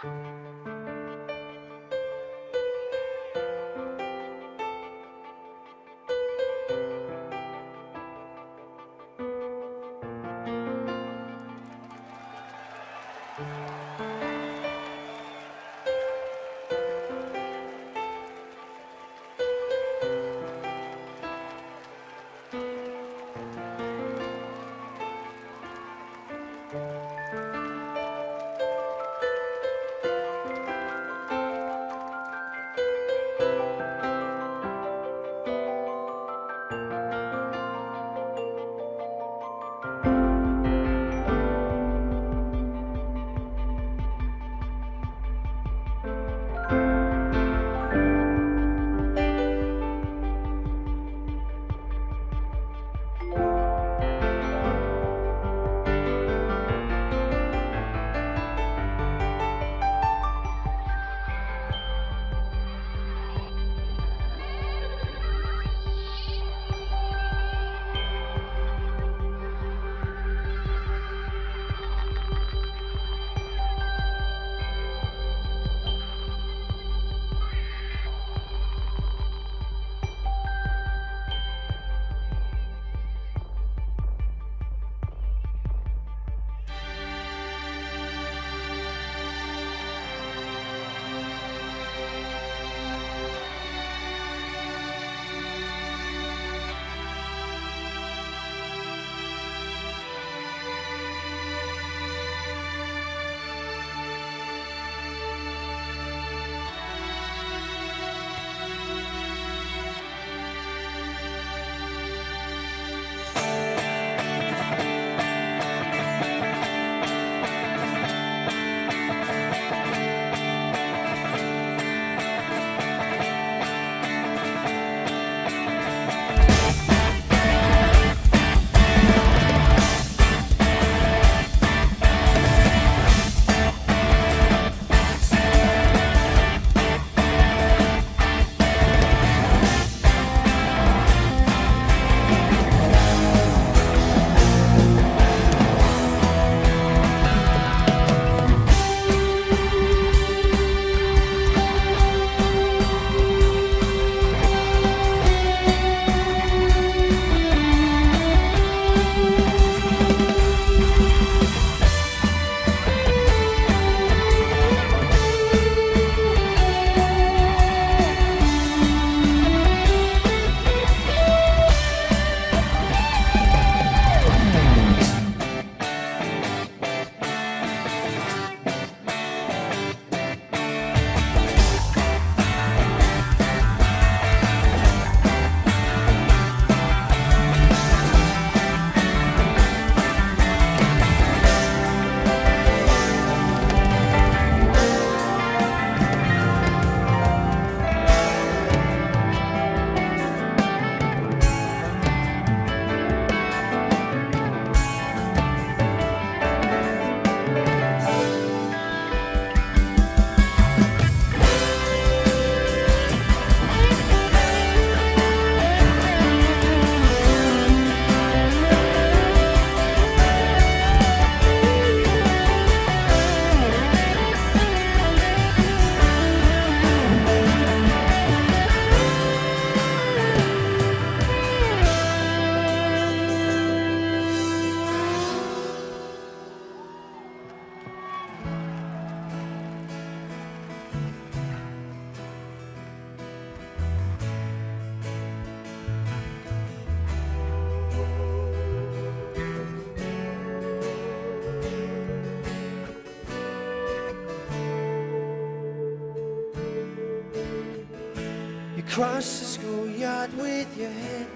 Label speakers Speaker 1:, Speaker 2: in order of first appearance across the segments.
Speaker 1: Across the schoolyard with your head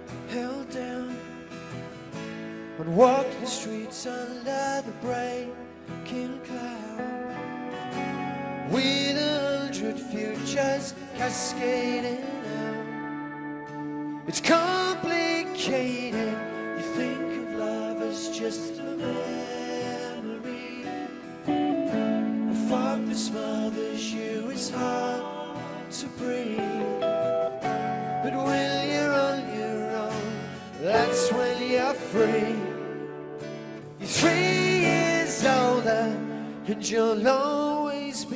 Speaker 1: held down, and walk the streets under the breaking cloud, with 100 futures cascading out. It's complicated. You think of love as just a memory. The fog that smothers you is hard to breathe. But when you're on your own, that's when you're free. You're 3 years older, and you'll always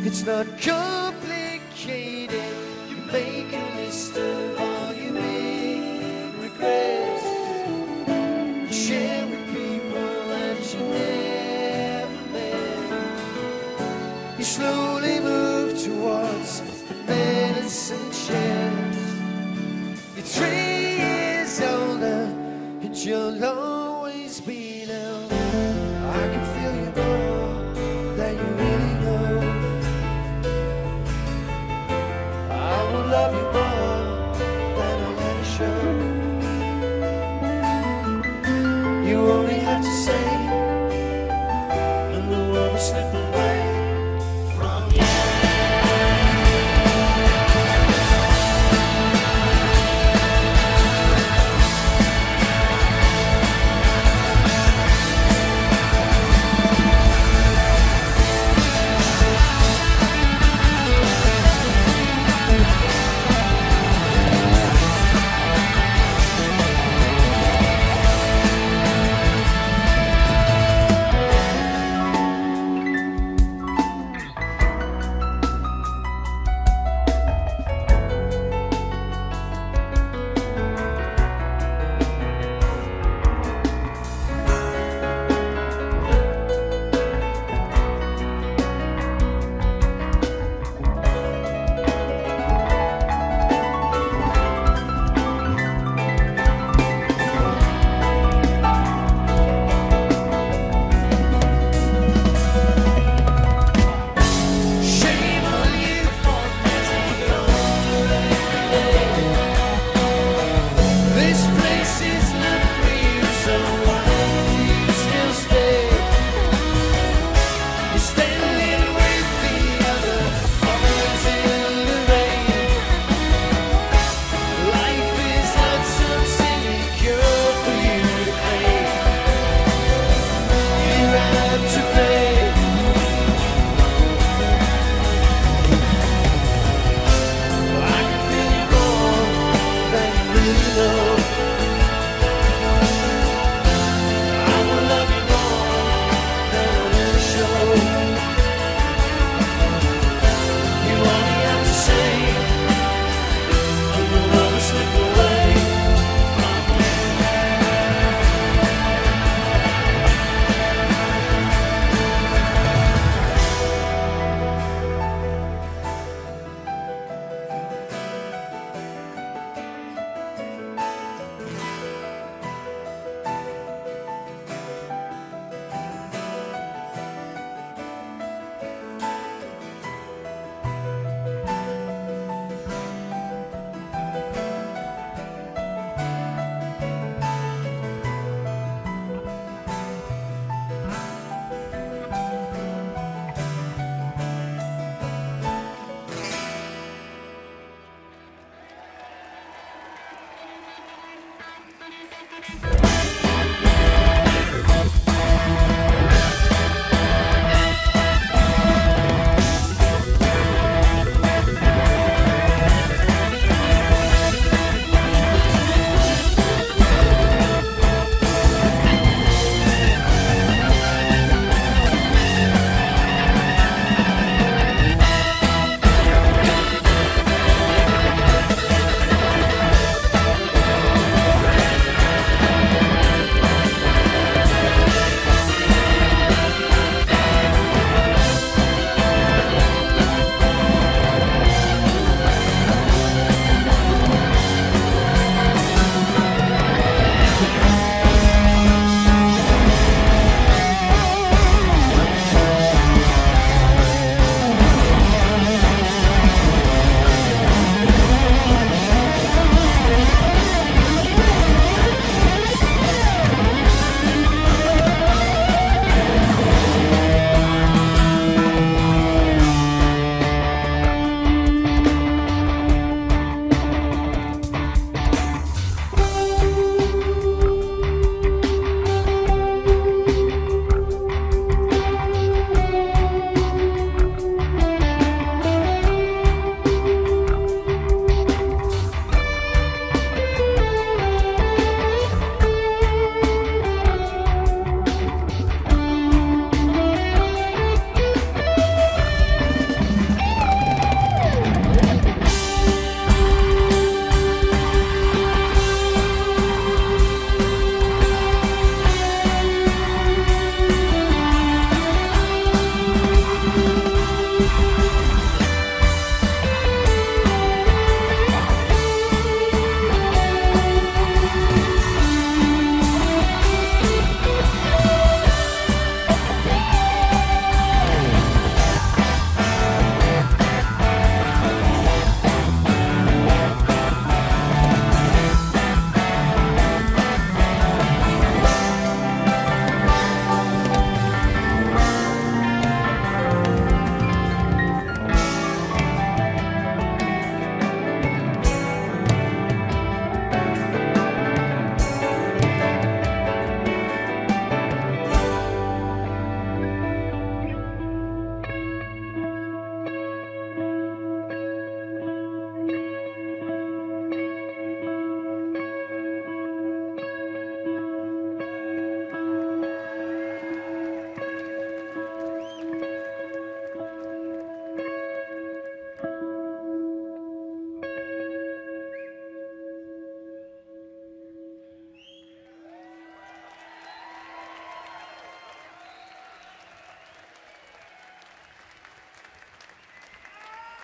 Speaker 1: It's not complicated. You make a list of all your big regrets. You share with people that you never met. You slowly move towards the medicine chest. You're 3 years older and you'll always be now. I can feel you more than you really know. I will love you more than I'll ever show. You only have to say, and the world will slip away from you.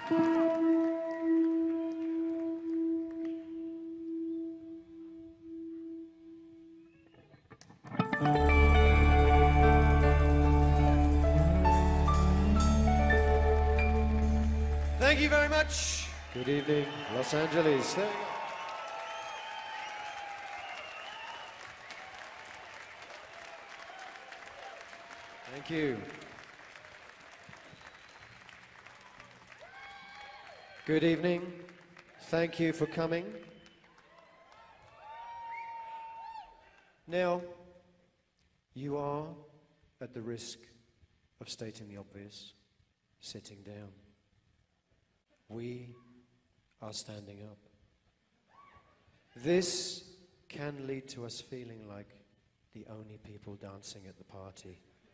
Speaker 1: Thank you very much. Good evening, Los Angeles. Thank you. Good evening. Thank you for coming. Now, you are at the risk of stating the obvious, sitting down. We are standing up. This can lead to us feeling like the only people dancing at the party.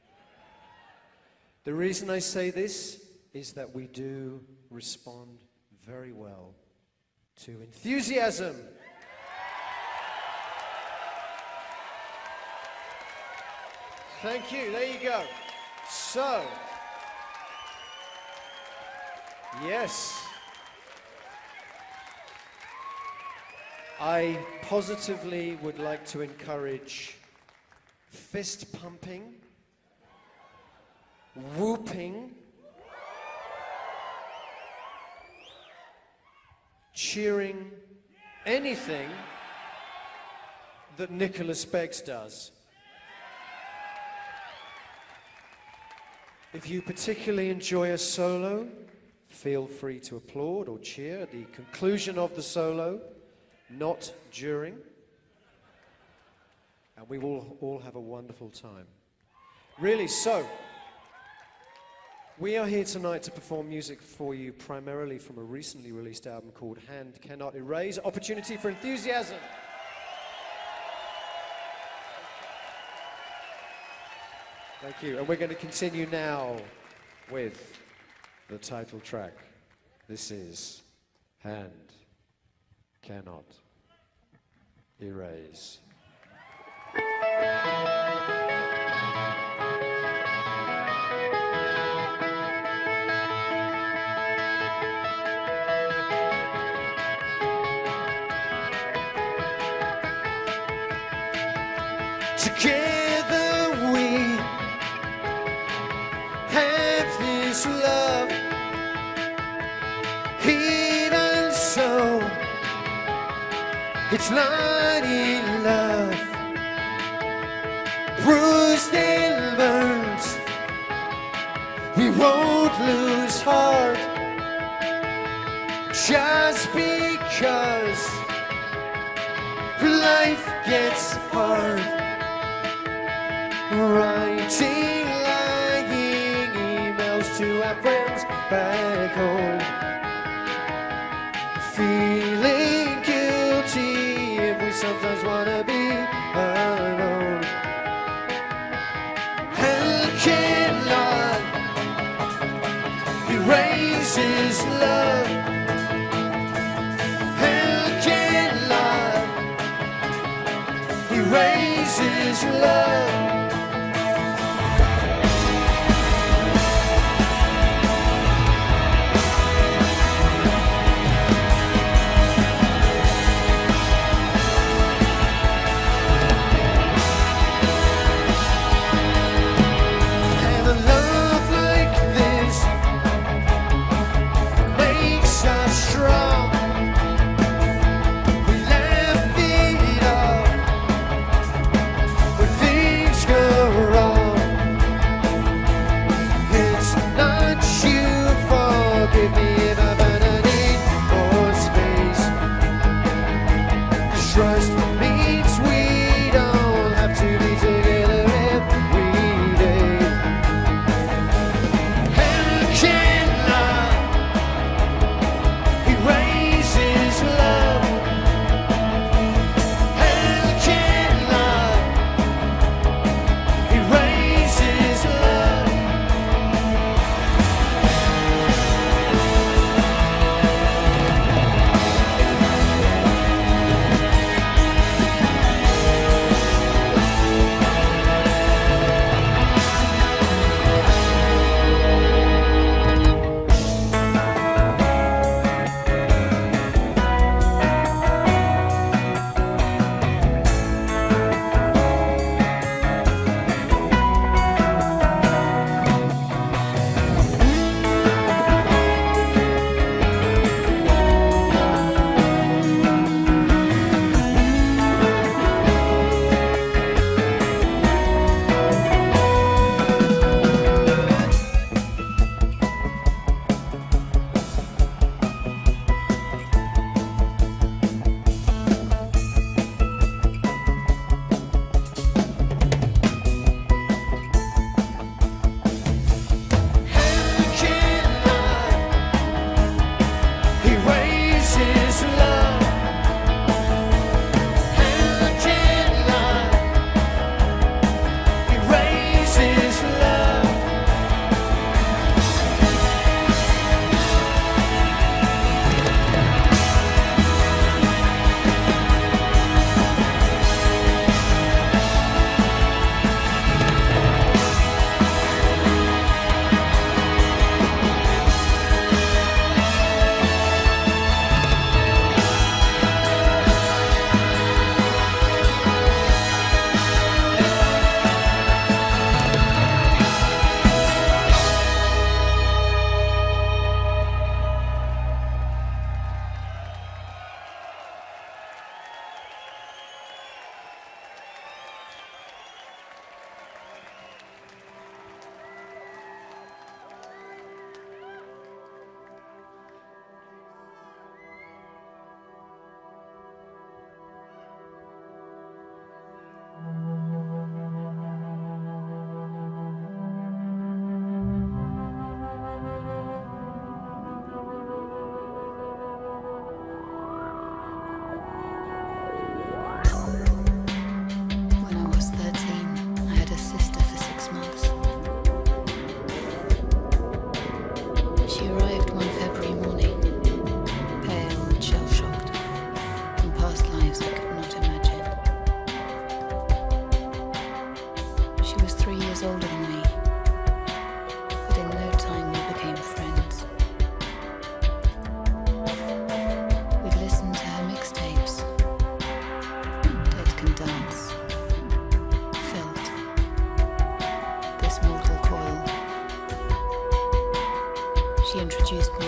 Speaker 1: The reason I say this is that we do respond very well to enthusiasm. Thank you, there you go. So, yes, I positively would like to encourage fist pumping, whooping, cheering, anything that Nicholas Beggs does. If you particularly enjoy a solo, feel free to applaud or cheer at the conclusion of the solo, not during. And we will all have a wonderful time. Really, so, we are here tonight to perform music for you primarily from a recently released album called Hand Cannot Erase, Opportunity for Enthusiasm. Thank you, and we're going to continue now with the title track. This is Hand Cannot Erase. Together we have this love, even so it's not in love, bruised and burns, we won't lose heart, just because life gets hard. Writing lying emails to our friends back home, feeling guilty if we sometimes want to be alone. Hell cannot erase his love. Hell cannot erase his love.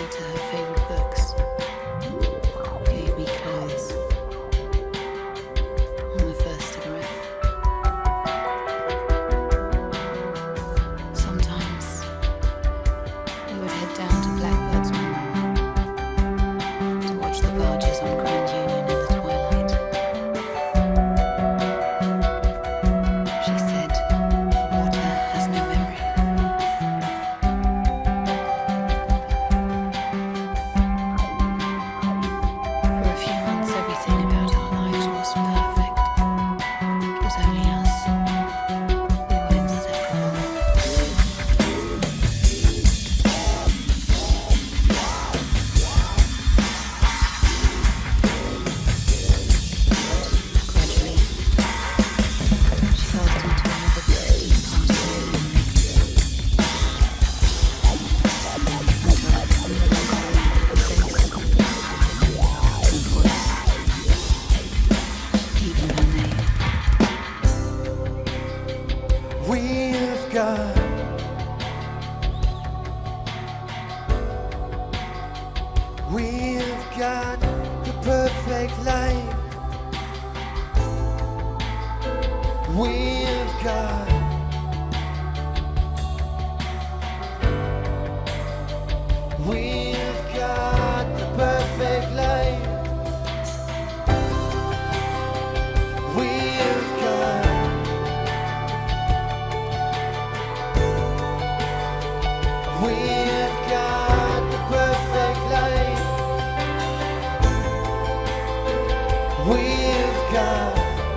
Speaker 2: treated to her favorite books, gave me clothes, and my first cigarette. Sometimes we would head down to Blackbird's Moor to watch the barges on Grand Union in the twilight. She said the water has no memory. For a few months, everything about our lives was perfect. It was only us. We were inseparable. Gradually, she passed into another distant part of my memory. Until I could no longer remember her face, her voice, even her name.
Speaker 1: We've got the perfect life. We've got the perfect life. We've got the perfect life. We've got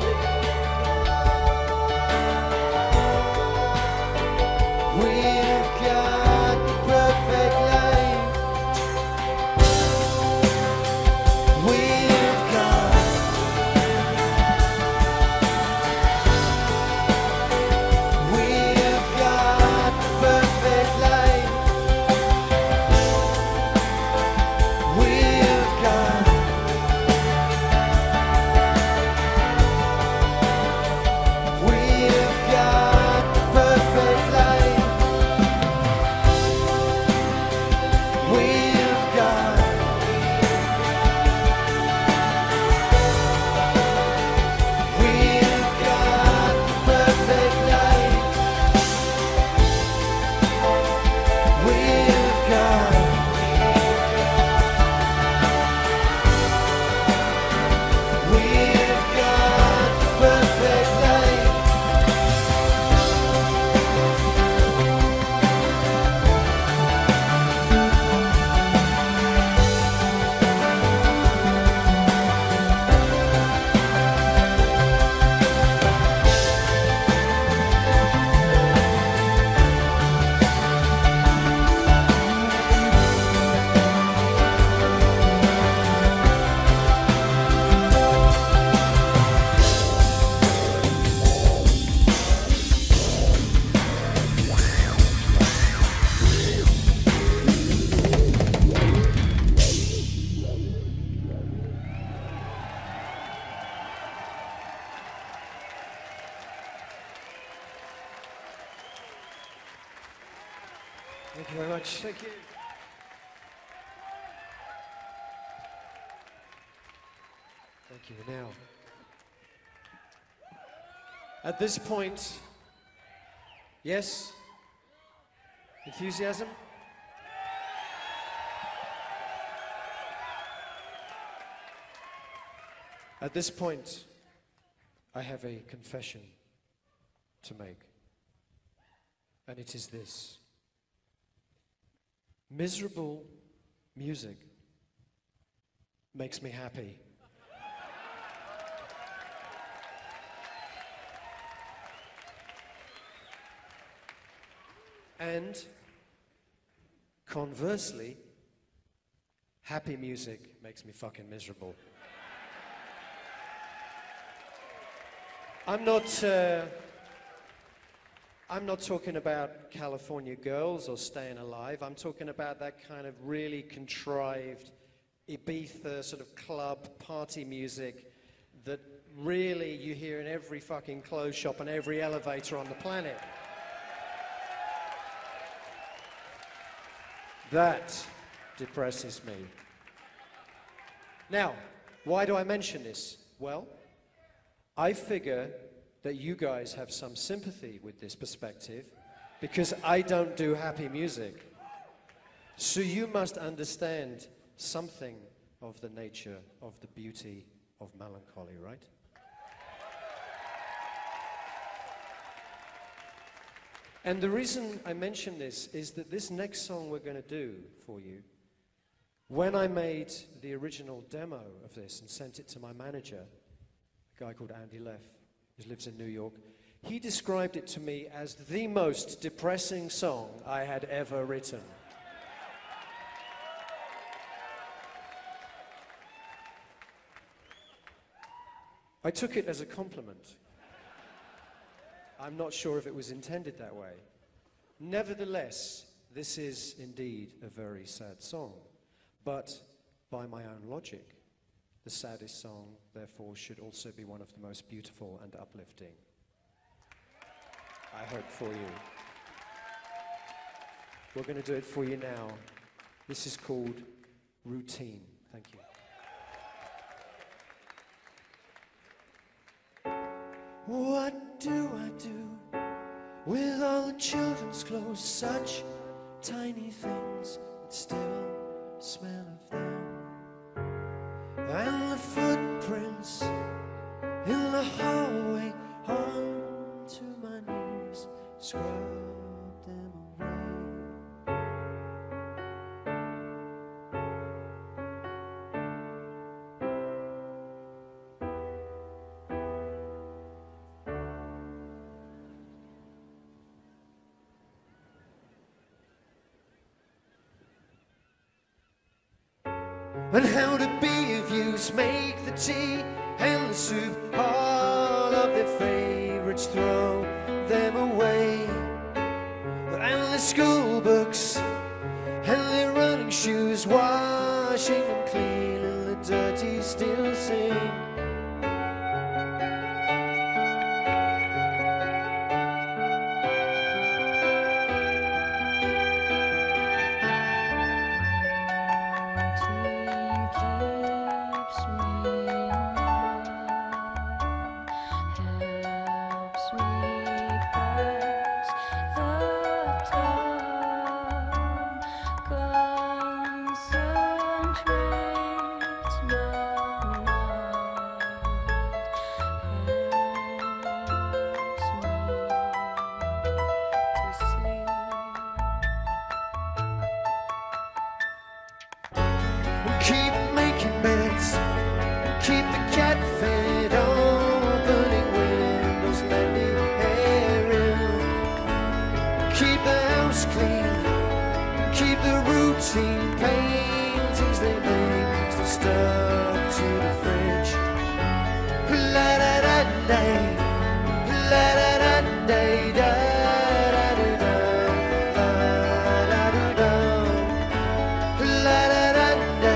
Speaker 1: the perfect life. We've got the perfect life. We've got the perfect life. We've got the perfect life. We've got the perfect life. Thank you very much. Thank you. Thank you. Now, at this point, yes? Enthusiasm? At this point, I have a confession to make, and it is this. Miserable music makes me happy. And conversely, happy music makes me fucking miserable. I'm not talking about California girls or Staying Alive. I'm talking about that kind of really contrived Ibiza sort of club party music that really you hear in every fucking clothes shop and every elevator on the planet. That depresses me. Now, why do I mention this? Well, I figure that you guys have some sympathy with this perspective because I don't do happy music. So you must understand something of the nature of the beauty of melancholy, right? And the reason I mention this is that this next song we're going to do for you, when I made the original demo of this and sent it to my manager, a guy called Andy Leff, who lives in New York, he described it to me as the most depressing song I had ever written. I took it as a compliment. I'm not sure if it was intended that way. Nevertheless, this is indeed a very sad song. But by my own logic, the saddest song, therefore, should also be one of the most beautiful and uplifting. I hope for you. We're going to do it for you now. This is called Routine. Thank you. What do I do with all the children's clothes? Such tiny things, but still smell of them. And the footprints in the hallway onto my knees, scrub them away. And how to be of use, make the tea and the soup, all of their favorites, throw them away. And the school books and their running shoes, washing them clean and the dirty still sing. Keep making beds, keep the cat fed, opening windows, letting air in. Keep the house clean, keep the routine, paintings they make, still stuck to the fridge. La-da-da-day, la-da-da-day, da-da-da-da, la-da-da-da, la-da-da-day.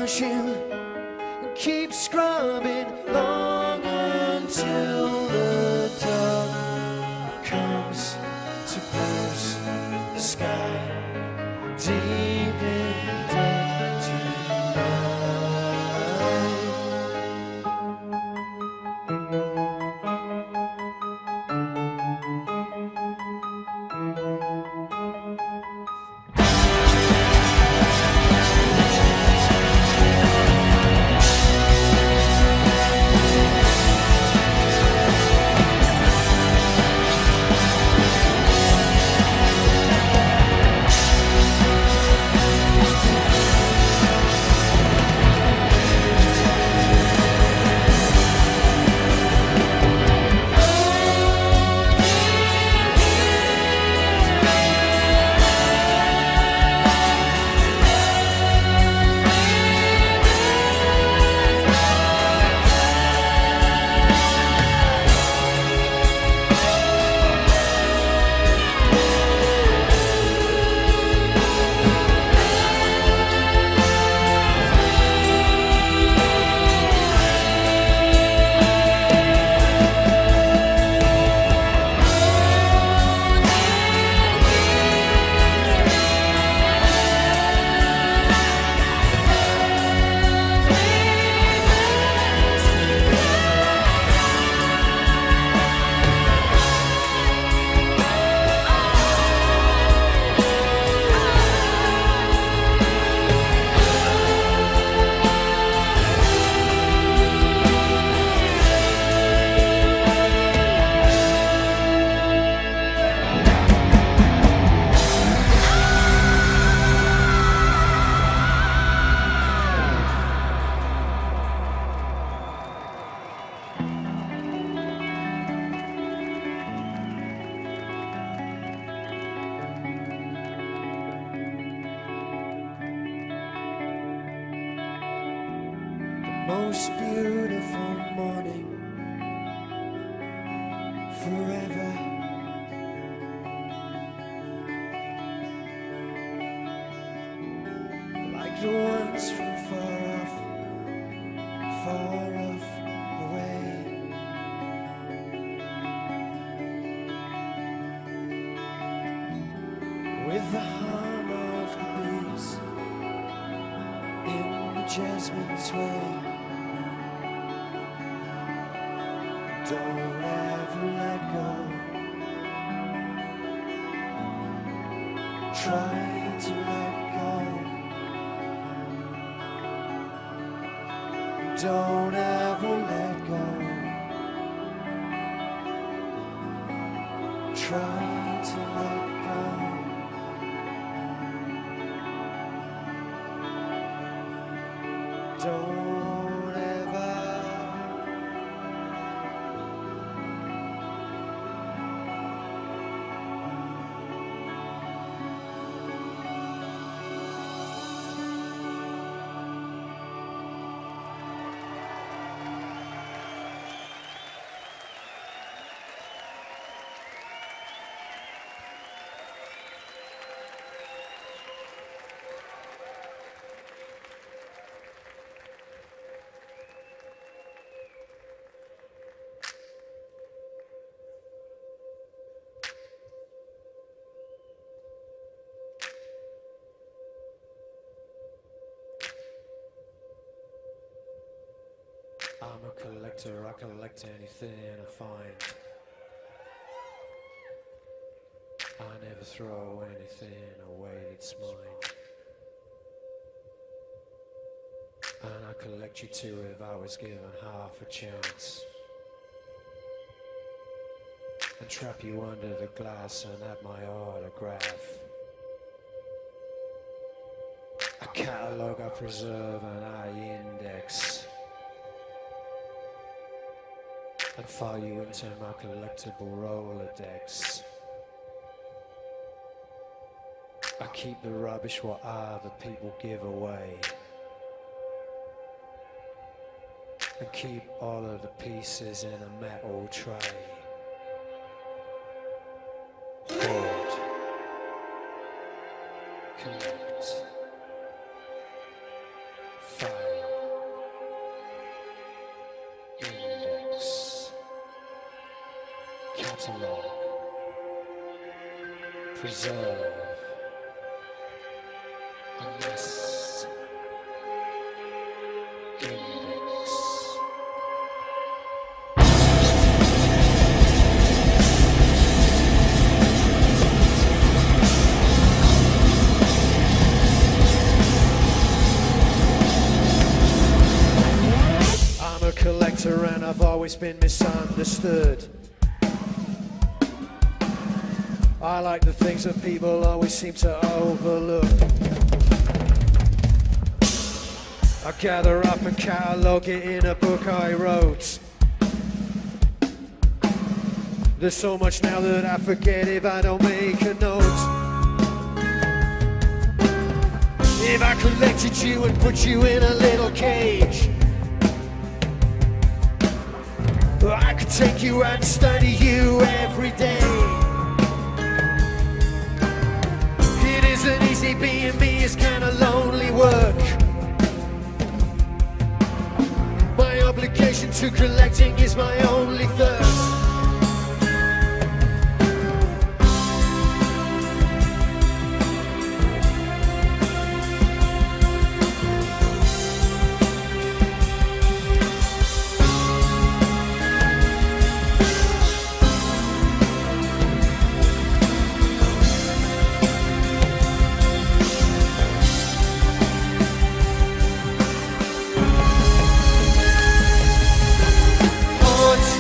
Speaker 1: brushing and keep scrubbing long until the dawn comes to bruise the sky deep in dead tonight. Most beautiful morning forever. Like the ones from far off away. With the hum of the bees in the jasmine's way. Don't ever let go. Try to let go. Don't ever let go. Try to let go. Don't I'm a collector, I collect anything I find. I never throw anything away that's mine. And I collect you too if I was given half a chance. And trap you under the glass and have my autograph. A catalogue I preserve and I index. And file you into my collectible Rolodex. I keep the rubbish what other people give away. And keep all of the pieces in a metal tray. Hold. Collect. File. Catalog, preserve, unless, index. I'm a collector and I've always been misunderstood. I like the things that people always seem to overlook. I gather up and catalogue it in a book I wrote. There's so much now that I forget if I don't make a note. If I collected you and put you in a little cage, I could take you out and study you every day. It isn't easy being me, it's kinda lonely work. My obligation to collecting is my only thirst. Haunt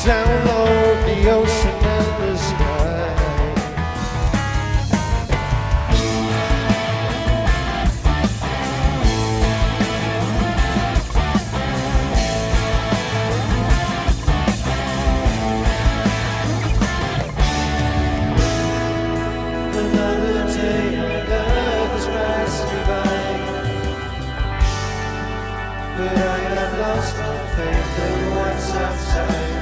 Speaker 1: Download the ocean and the sky. Another day on earth has passed me by, but I have lost all faith in what's outside.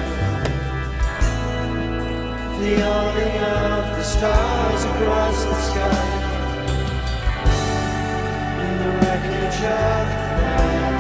Speaker 1: The yawning of the stars across the sky, in the wreckage of the night.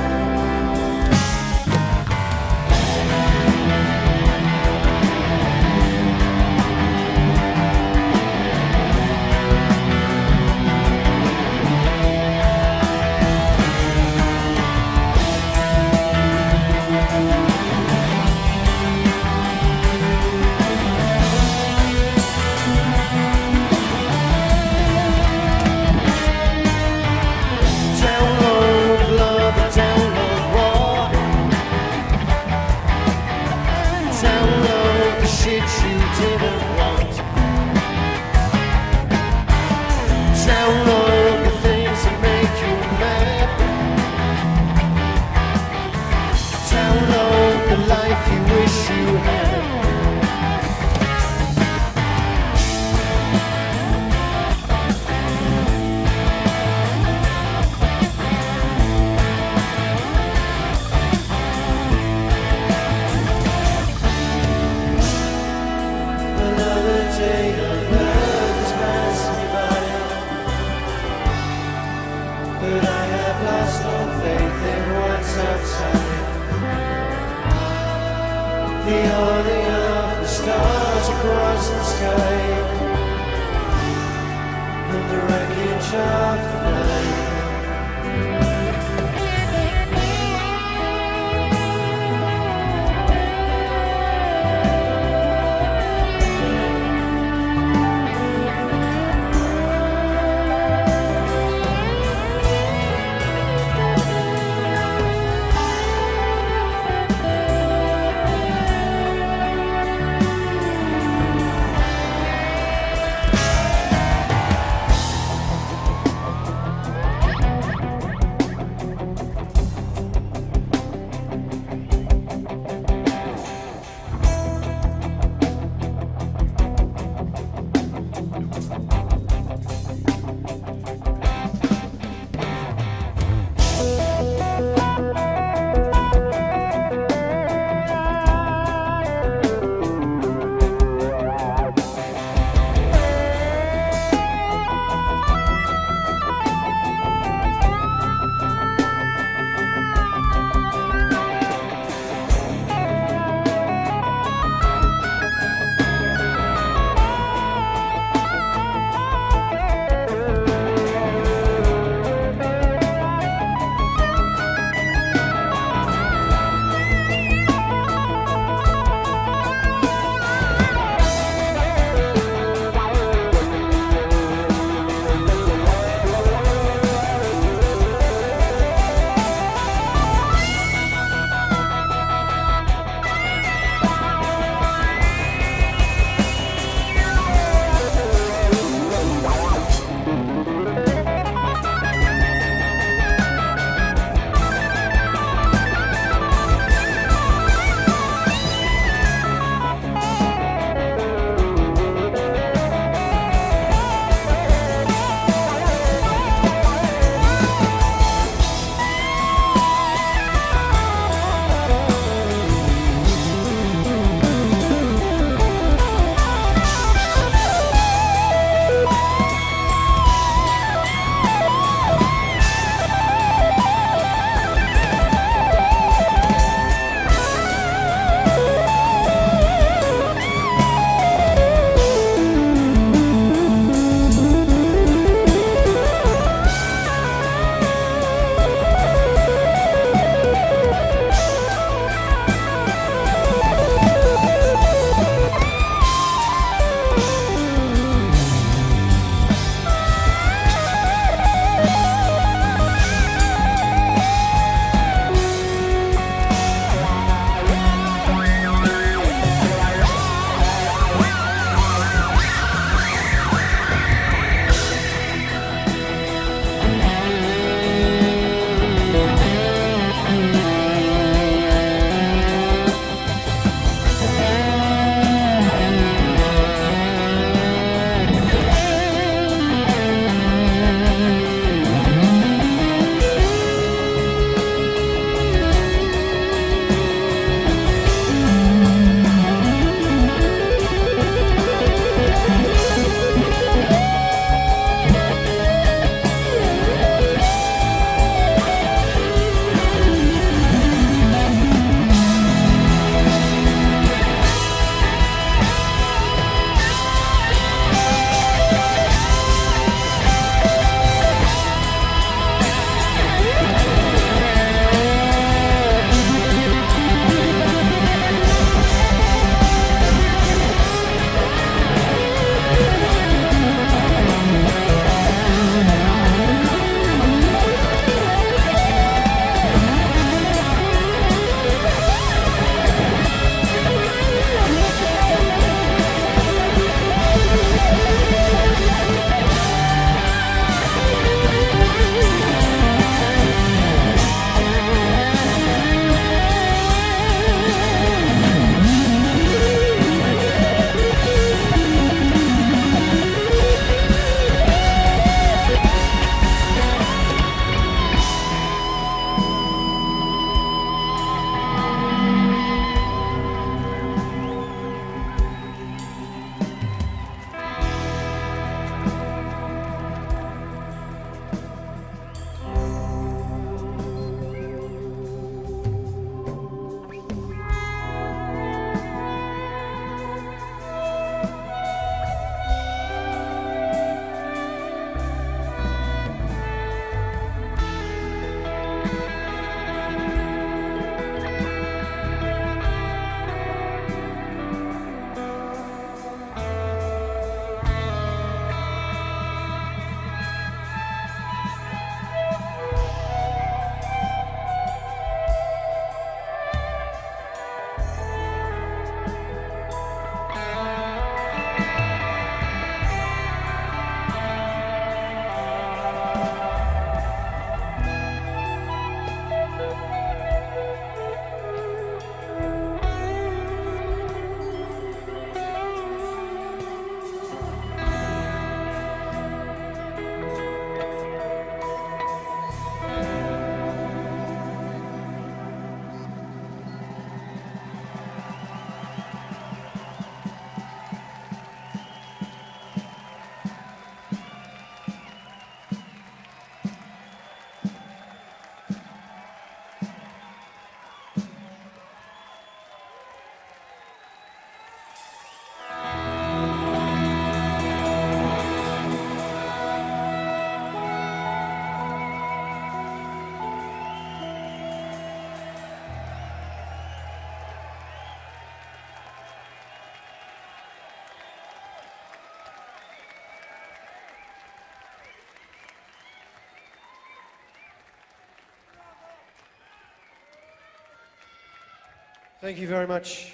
Speaker 1: Thank you very much.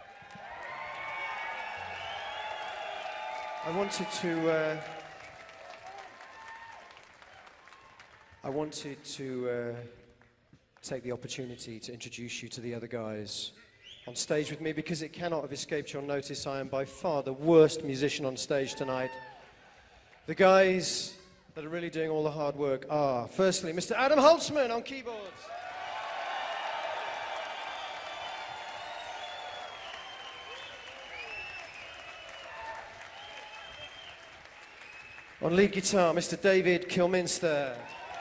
Speaker 1: I wanted to take the opportunity to introduce you to the other guys on stage with me, because it cannot have escaped your notice I am by far the worst musician on stage tonight. The guys that are really doing all the hard work are, firstly, Mr. Adam Holtzman on keyboards. On lead guitar, Mr. David Kilminster.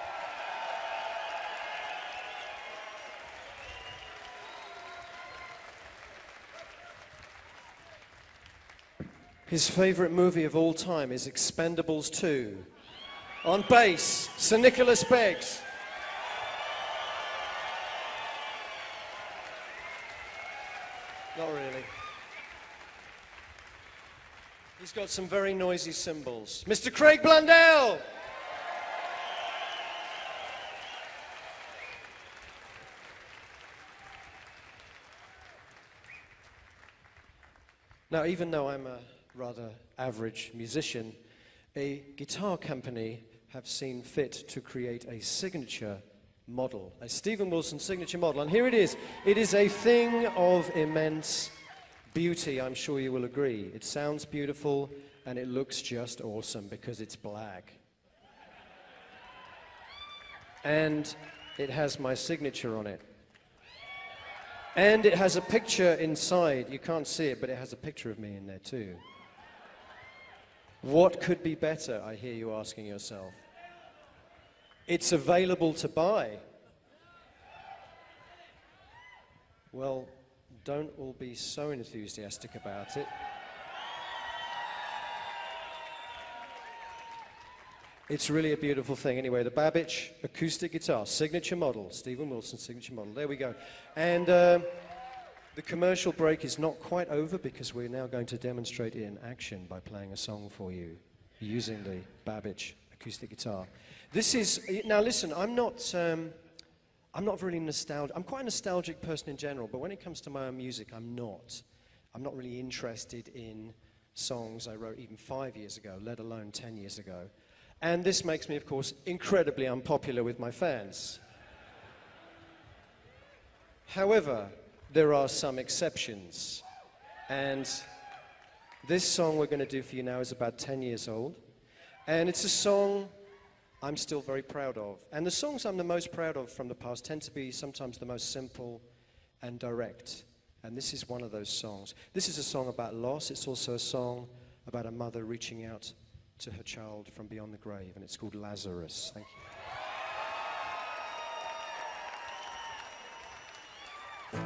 Speaker 1: His favorite movie of all time is Expendables 2. On bass, Sir Nicholas Beggs. Not really. He's got some very noisy cymbals. Mr. Craig Blundell! Now, even though I'm a rather average musician, a guitar company have seen fit to create a signature model, a Stephen Wilson signature model, and here it is. It is a thing of immense beauty, I'm sure you will agree. It sounds beautiful and it looks just awesome because it's black. And it has my signature on it. And it has a picture inside. You can't see it, but it has a picture of me in there too. What could be better, I hear you asking yourself? It's available to buy. Well, don't all be so enthusiastic about it. It's really a beautiful thing. Anyway, the Babbage acoustic guitar, signature model, Stephen Wilson signature model. There we go. And the commercial break is not quite over because we're now going to demonstrate it in action by playing a song for you using the Babbage acoustic guitar. This is, now listen, I'm not really nostalgic. I'm quite a nostalgic person in general, but when it comes to my own music, I'm not really interested in songs I wrote even 5 years ago, let alone 10 years ago. And this makes me, of course, incredibly unpopular with my fans. However, there are some exceptions. And this song we're going to do for you now is about 10 years old. And it's a song I'm still very proud of. And the songs I'm the most proud of from the past tend to be sometimes the most simple and direct. And this is one of those songs. This is a song about loss. It's also a song about a mother reaching out to her child from beyond the grave. And it's called Lazarus. Thank you.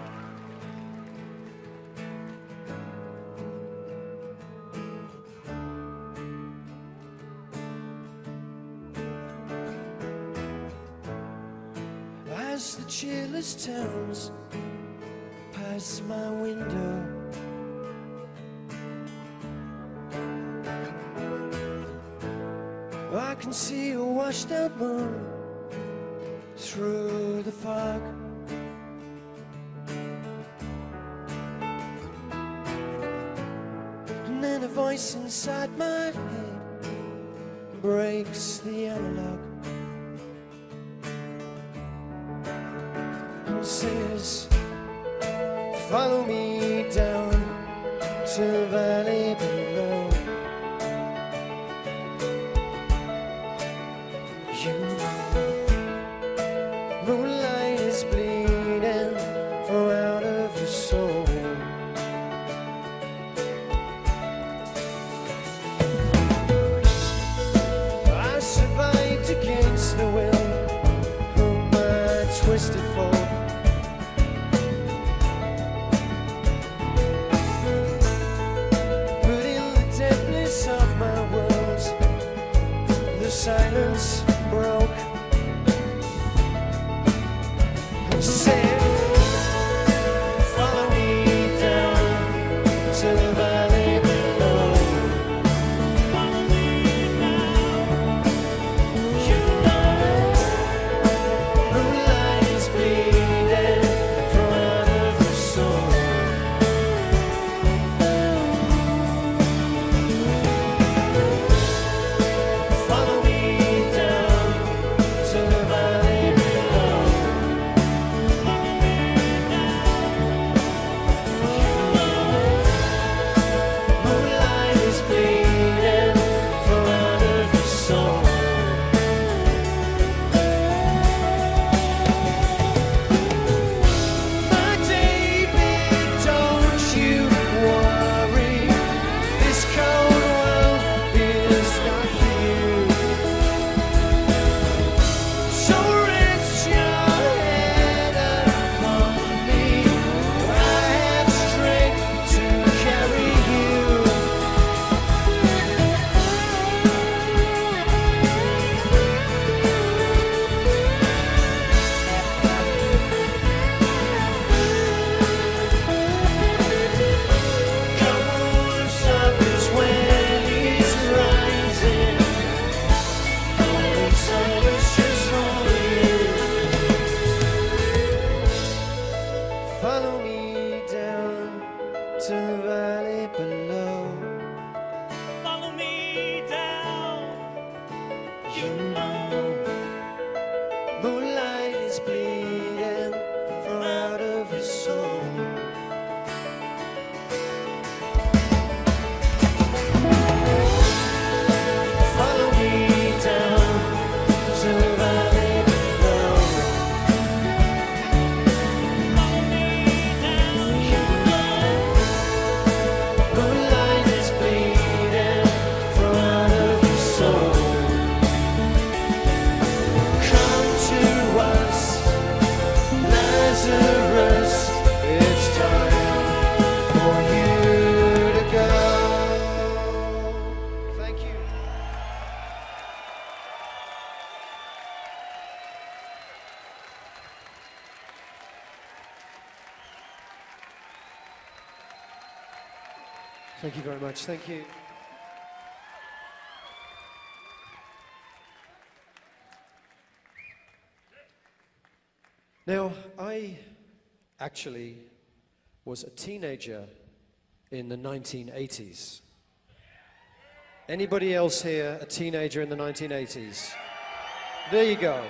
Speaker 1: As the cheerless towns pass my window, I can see a washed out moon through the fog. And then a voice inside my head breaks the analog and says, follow me down to the valley below. You know, moonlight is bleeding from out of your soul. I survived against the will of my twisted fall. Follow me down to the valley below.
Speaker 3: Follow me down.
Speaker 1: You know, moonlight is bleeding from out of your soul. Follow me down to the valley below.
Speaker 3: Follow me down.
Speaker 1: You know, moonlight is bleeding from out of your soul. Come to us, Lazarus. It's time for you to go. Thank you. Thank you very much. Thank you. Now, I actually was a teenager in the 1980s. Anybody else here a teenager in the 1980s? There you go.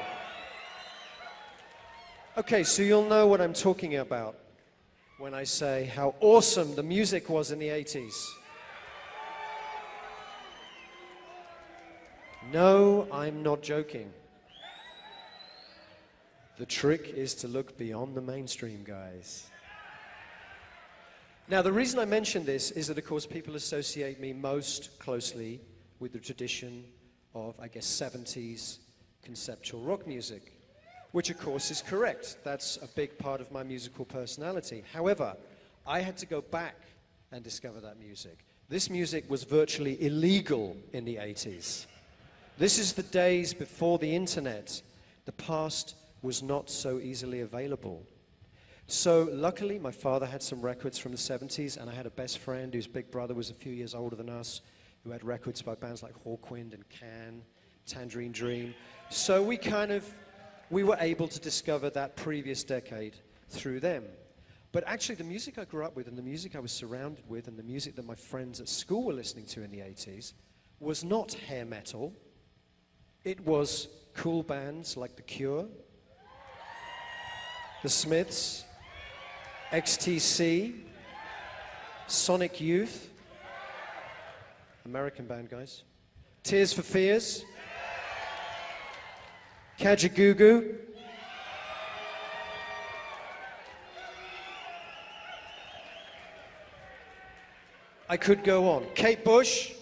Speaker 1: Okay, so you'll know what I'm talking about when I say how awesome the music was in the 80s. No, I'm not joking. The trick is to look beyond the mainstream, guys. Now, the reason I mention this is that, of course, people associate me most closely with the tradition of, I guess, 70s conceptual rock music, which, of course, is correct. That's a big part of my musical personality. However, I had to go back and discover that music. This music was virtually illegal in the 80s. This is the days before the internet. The past was not so easily available. So luckily, my father had some records from the 70s, and I had a best friend whose big brother was a few years older than us, who had records by bands like Hawkwind and Can, Tangerine Dream. So we were able to discover that previous decade through them. But actually, the music I grew up with and the music I was surrounded with and the music that my friends at school were listening to in the 80s was not hair metal. It was cool bands like The Cure, The Smiths, XTC, Sonic Youth, American band, guys, Tears for Fears, Kajagoogoo, I could go on. Kate Bush.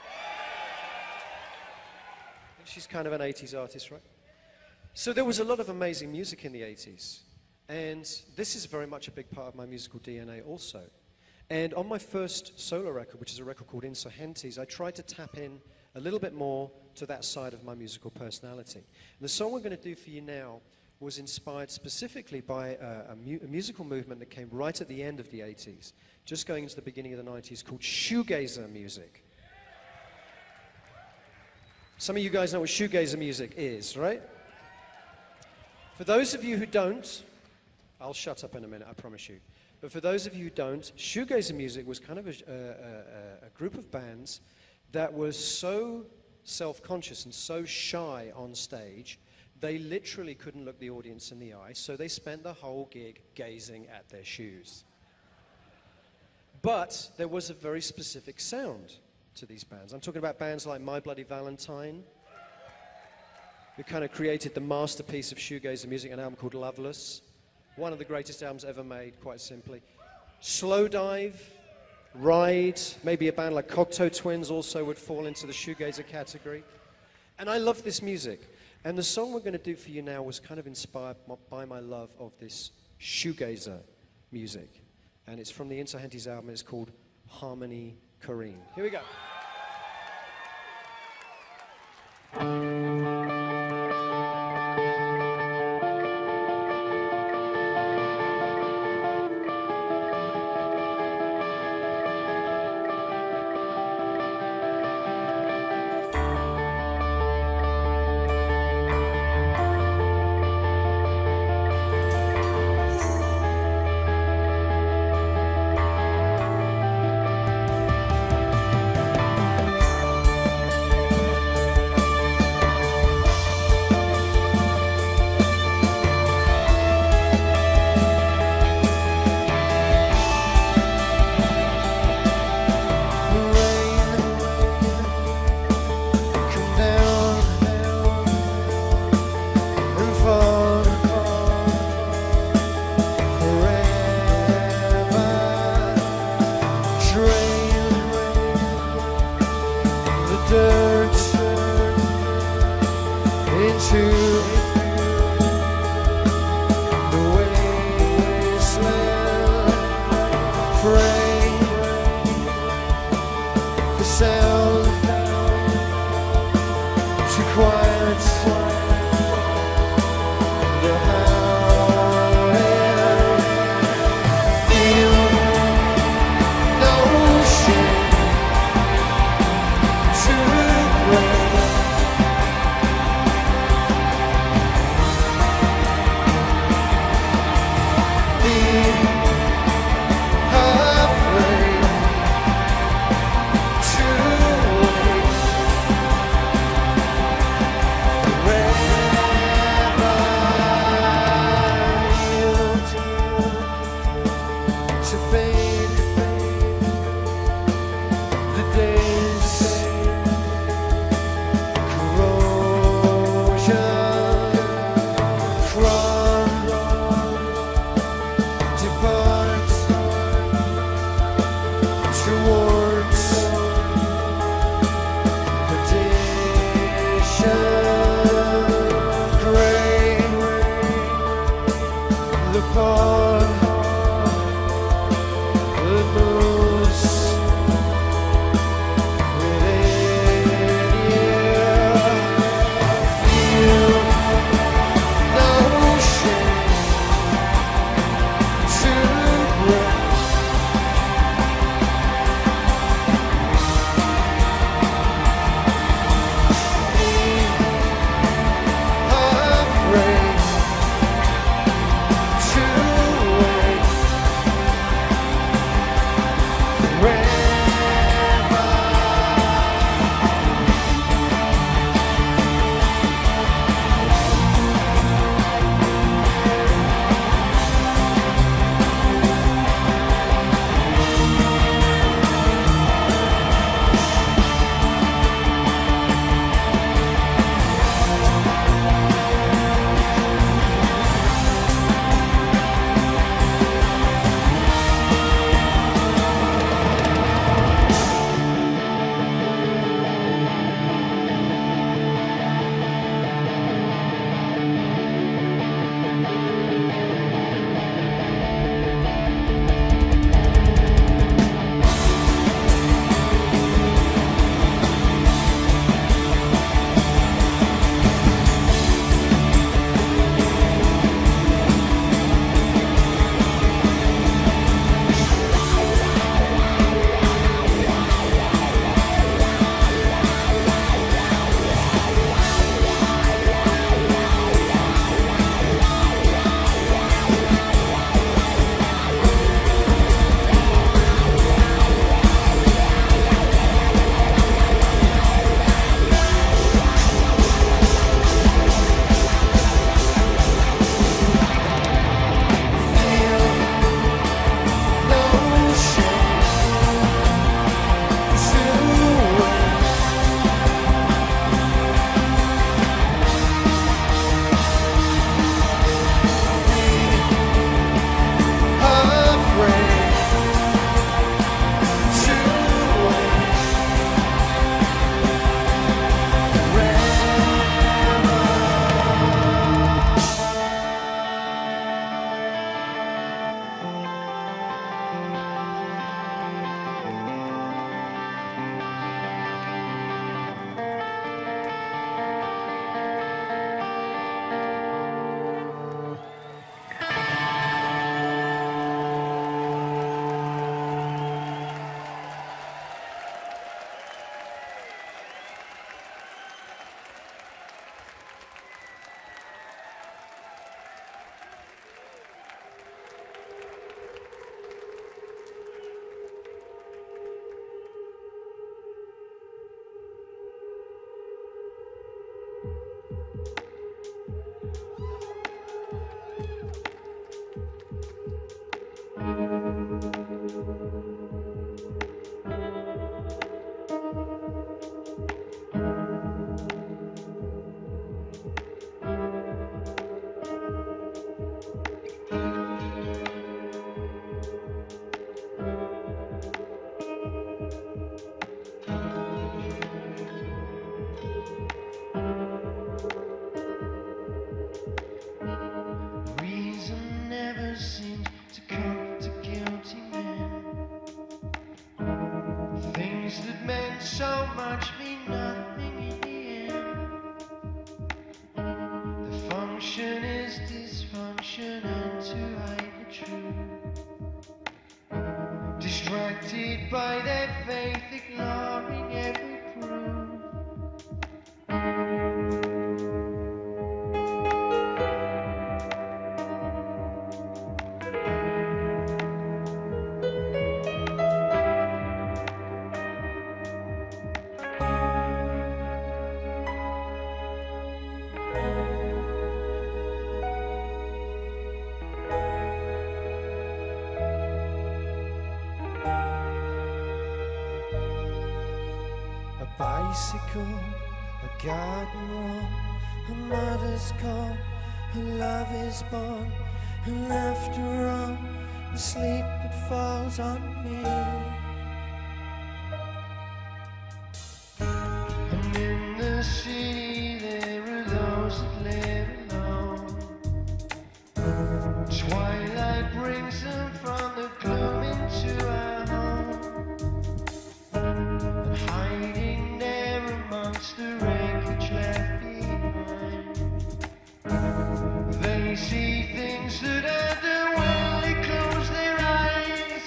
Speaker 1: She's kind of an 80s artist, right? So there was a lot of amazing music in the 80s. And this is very much a big part of my musical DNA also. And on my first solo record, which is a record called Insurgentes, I tried to tap in a little bit more to that side of my musical personality. And the song we're going to do for you now was inspired specifically by a musical movement that came right at the end of the 80s, just going into the beginning of the 90s, called shoegazer music. Some of you guys know what shoegazer music is, right? For those of you who don't, I'll shut up in a minute, I promise you. But for those of you who don't, shoegazer music was kind of a group of bands that was so self-conscious and so shy on stage, they literally couldn't look the audience in the eye, so they spent the whole gig gazing at their shoes. But there was a very specific sound to these bands. I'm talking about bands like My Bloody Valentine, who kind of created the masterpiece of shoegazer music, an album called Loveless. One of the greatest albums ever made, quite simply. Slowdive, Ride, maybe a band like Cocteau Twins also would fall into the shoegazer category. And I love this music. And the song we're going to do for you now was kind of inspired by my love of this shoegazer music. And it's from the Insurgentes album. It's called Harmony Korine. Here we go. bicycle, a garden wall, her mother's gone, her love is born, and after all, the sleep that falls on me. And in the sea there are those that live alone. Twilight brings them from the gloom into our home, and hiding there amongst the wreckage left behind, they see things that are there when they close their eyes.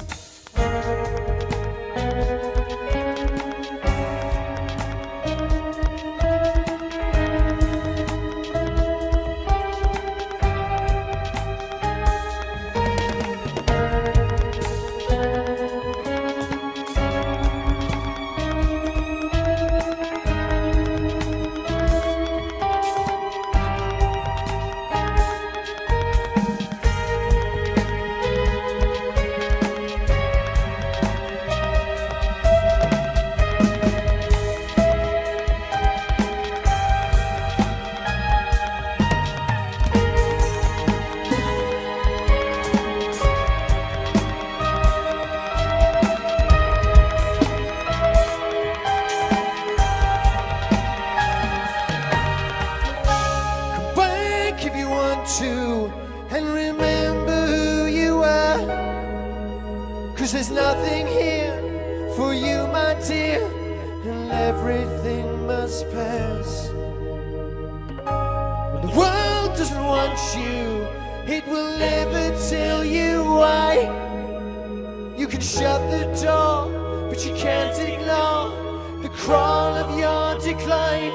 Speaker 1: And remember who you are, 'cause there's nothing here for you, my dear, and everything must pass. When the world doesn't want you, it will never tell you why. You can shut the door, but you can't ignore the crawl of your decline.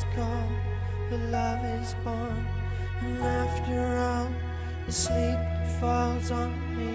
Speaker 1: is gone, the love is born, and after all, the sleep falls on me.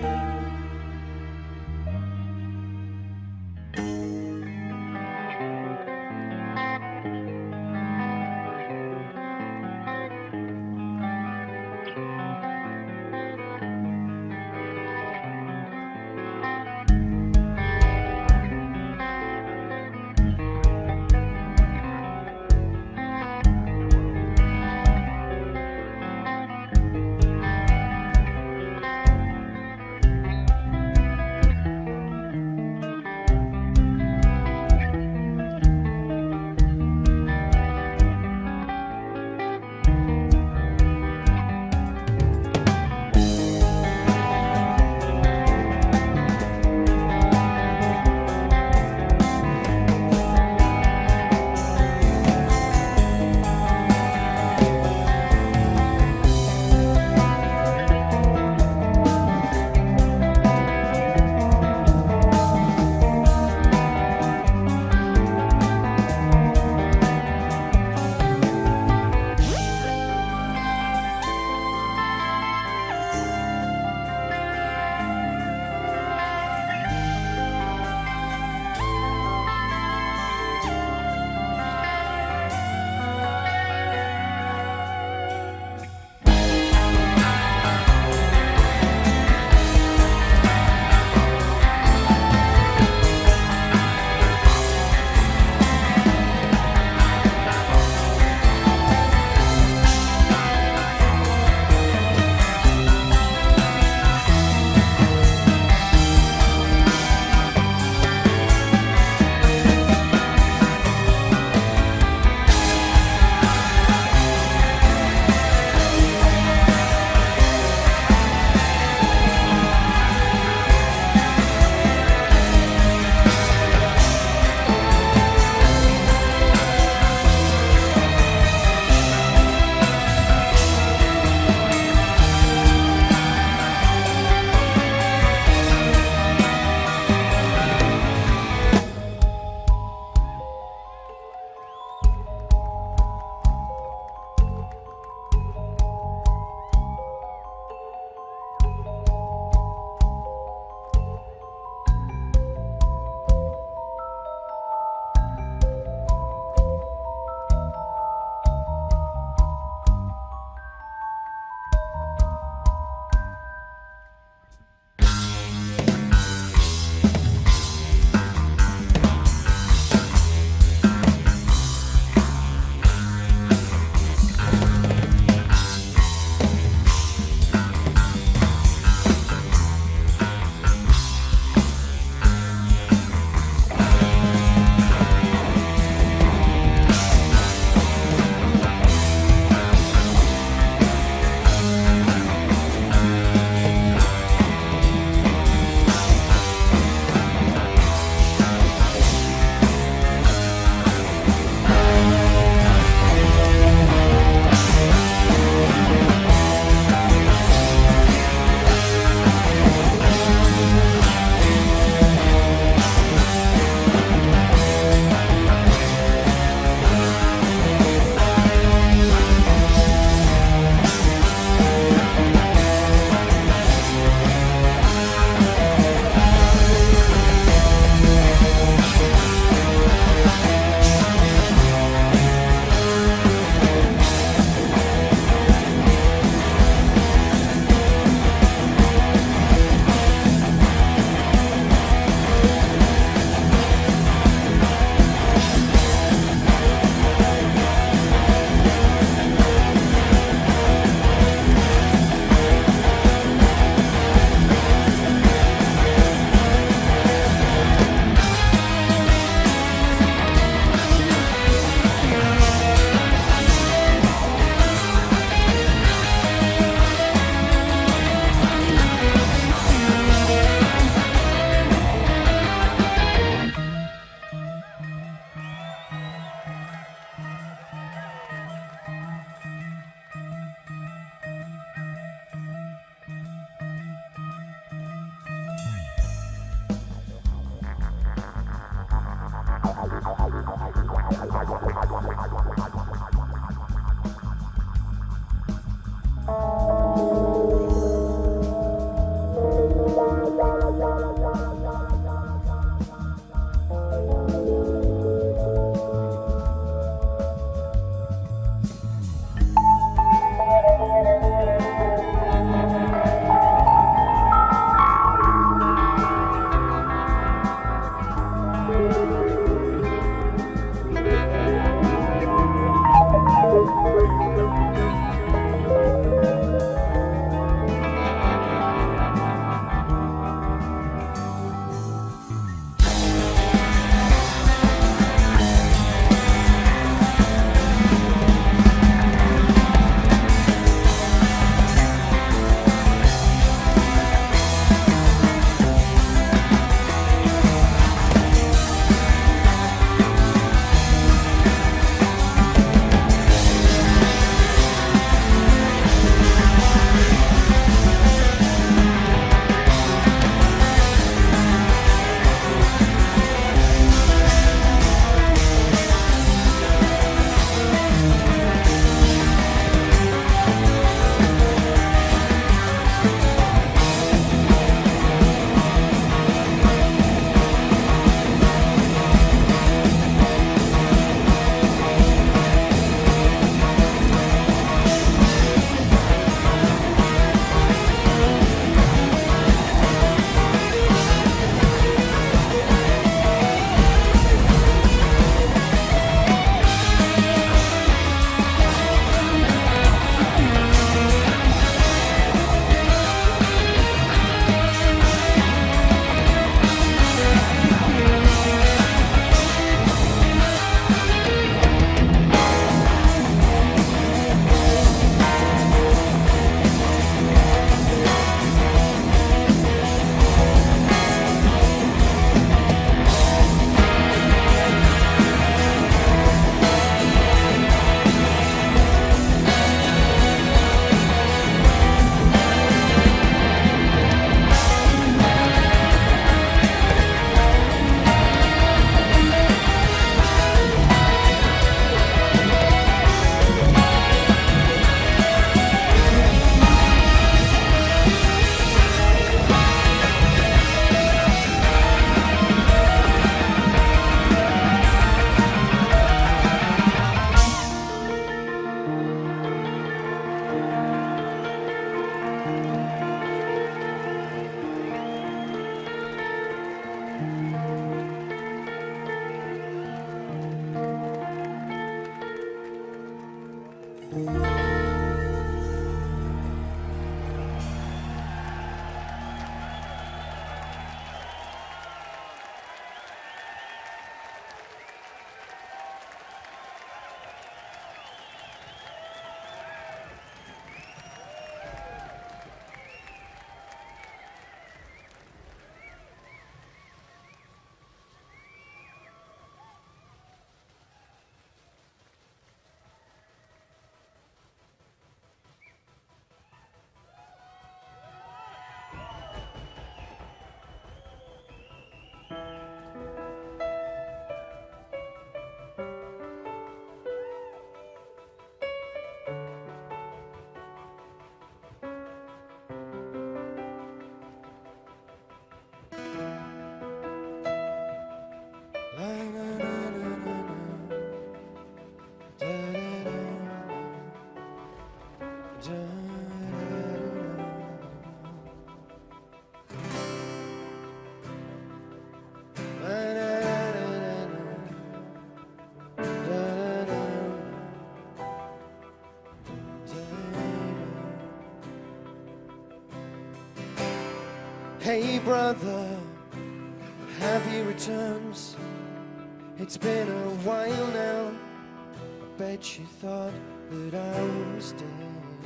Speaker 1: Hey brother, happy returns. It's been a while now. I bet you thought that I was dead,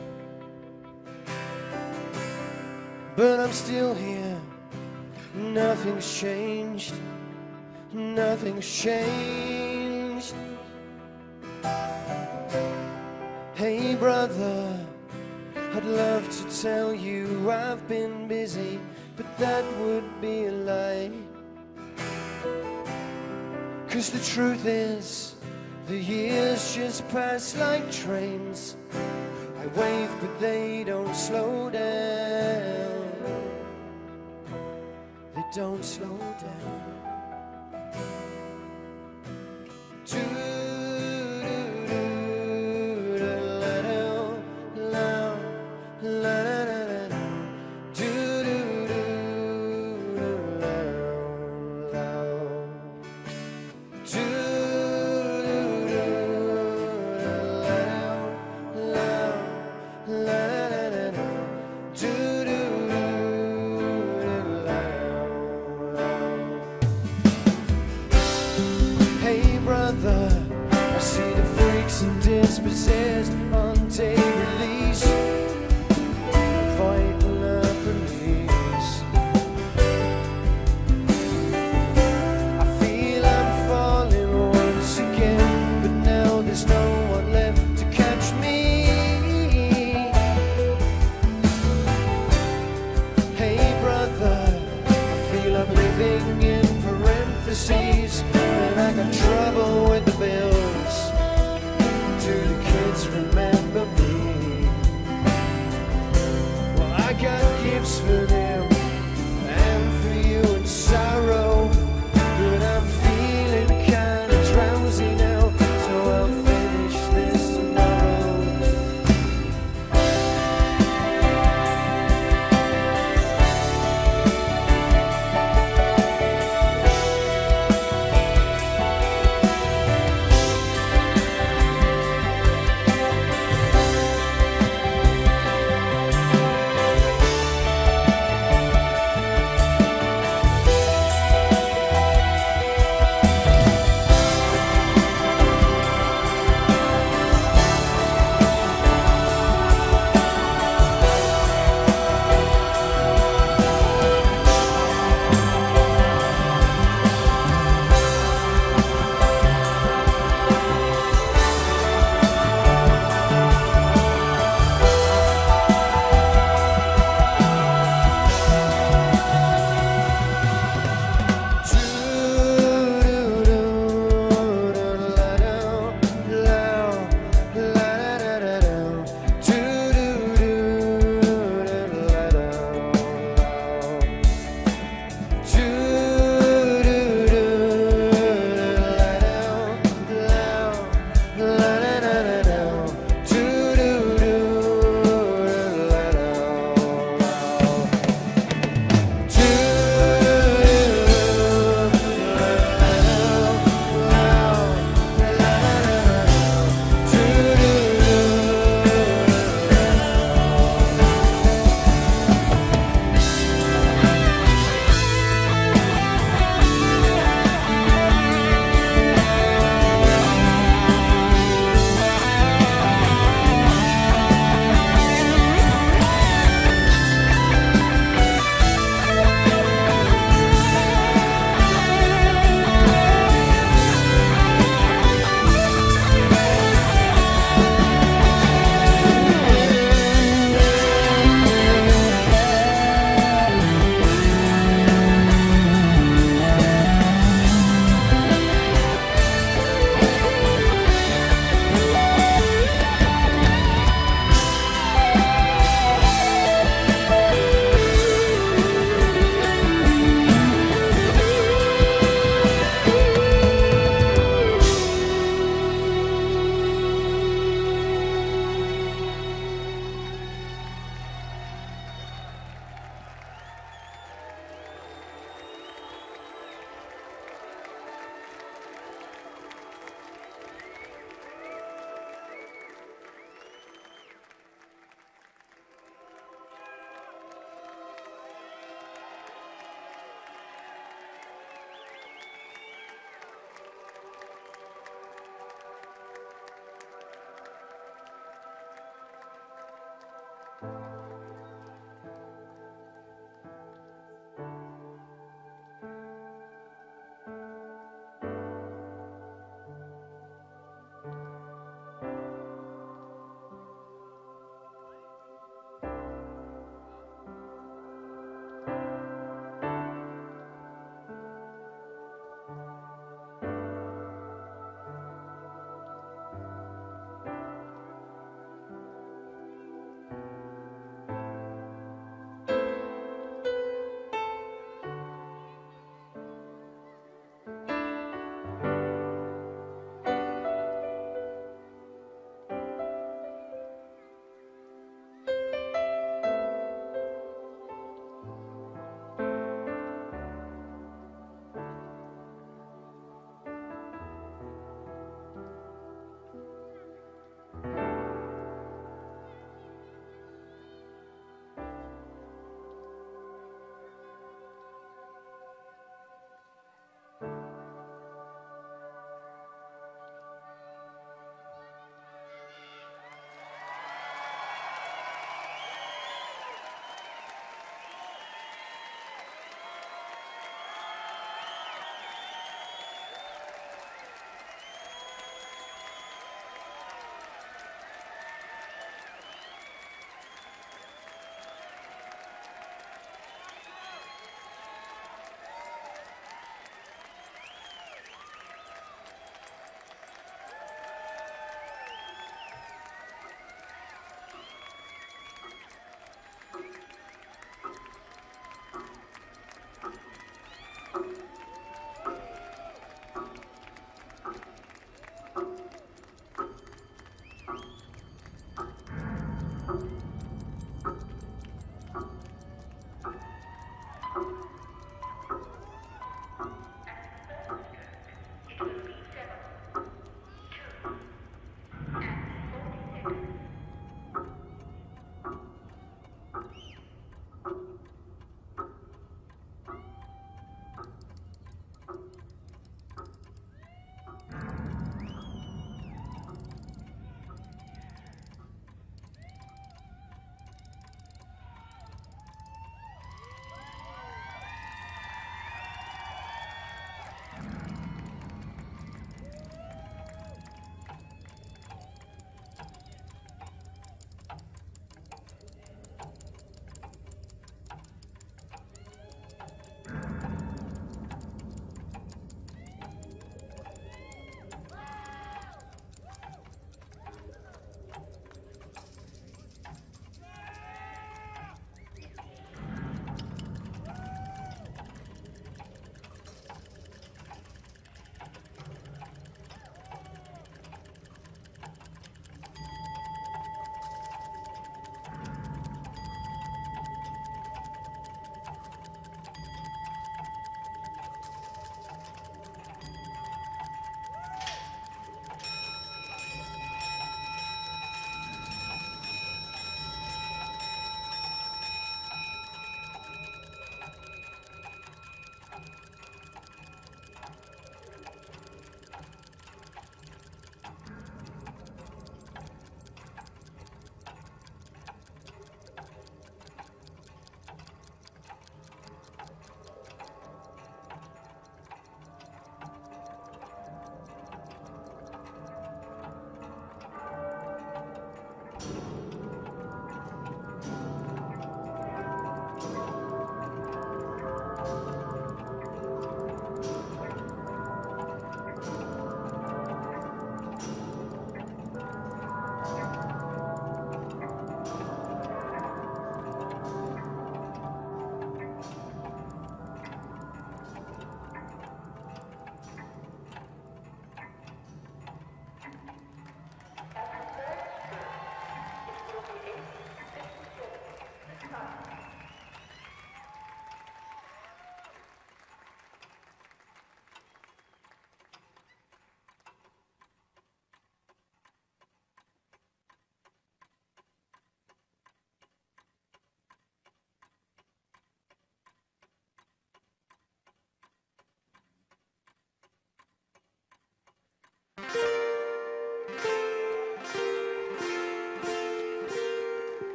Speaker 1: but I'm still here. Nothing's changed. Nothing's changed. Hey brother, I'd love to tell you I've been busy, but that would be a lie. 'Cause the truth is, the years just pass like trains. I wave but they don't slow down. They don't slow down. Dispossessed on day release, fighting the police. I feel I'm falling once again, but now there's no one left to catch me. Hey brother, I feel I'm living in parentheses, and I got trouble with the bills. Do the kids remember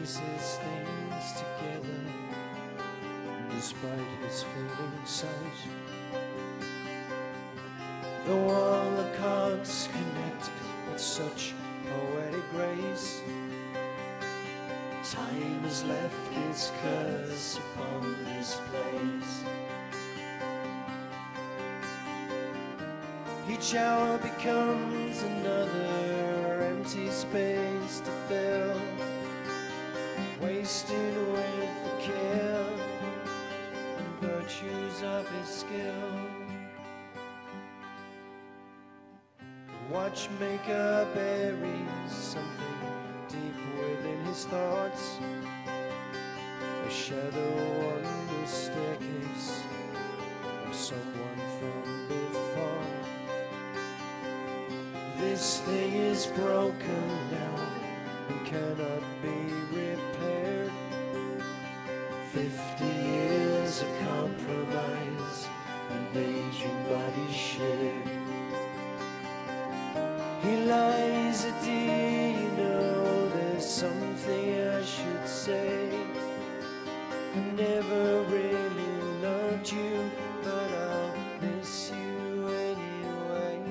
Speaker 1: pieces things together despite his failing sight. Though all the cogs connect with such poetic grace, time has left its curse upon this place. Each hour becomes another empty space to fill, wasted with the care and virtues of his skill. The watchmaker buries something deep within his thoughts, a shadow on the staircase of someone from before. This thing is broken now and cannot be repaired. 50 years of compromise and aging bodies shared. He lies, do you know there's something I should say? I never really loved you, but I'll miss you anyway.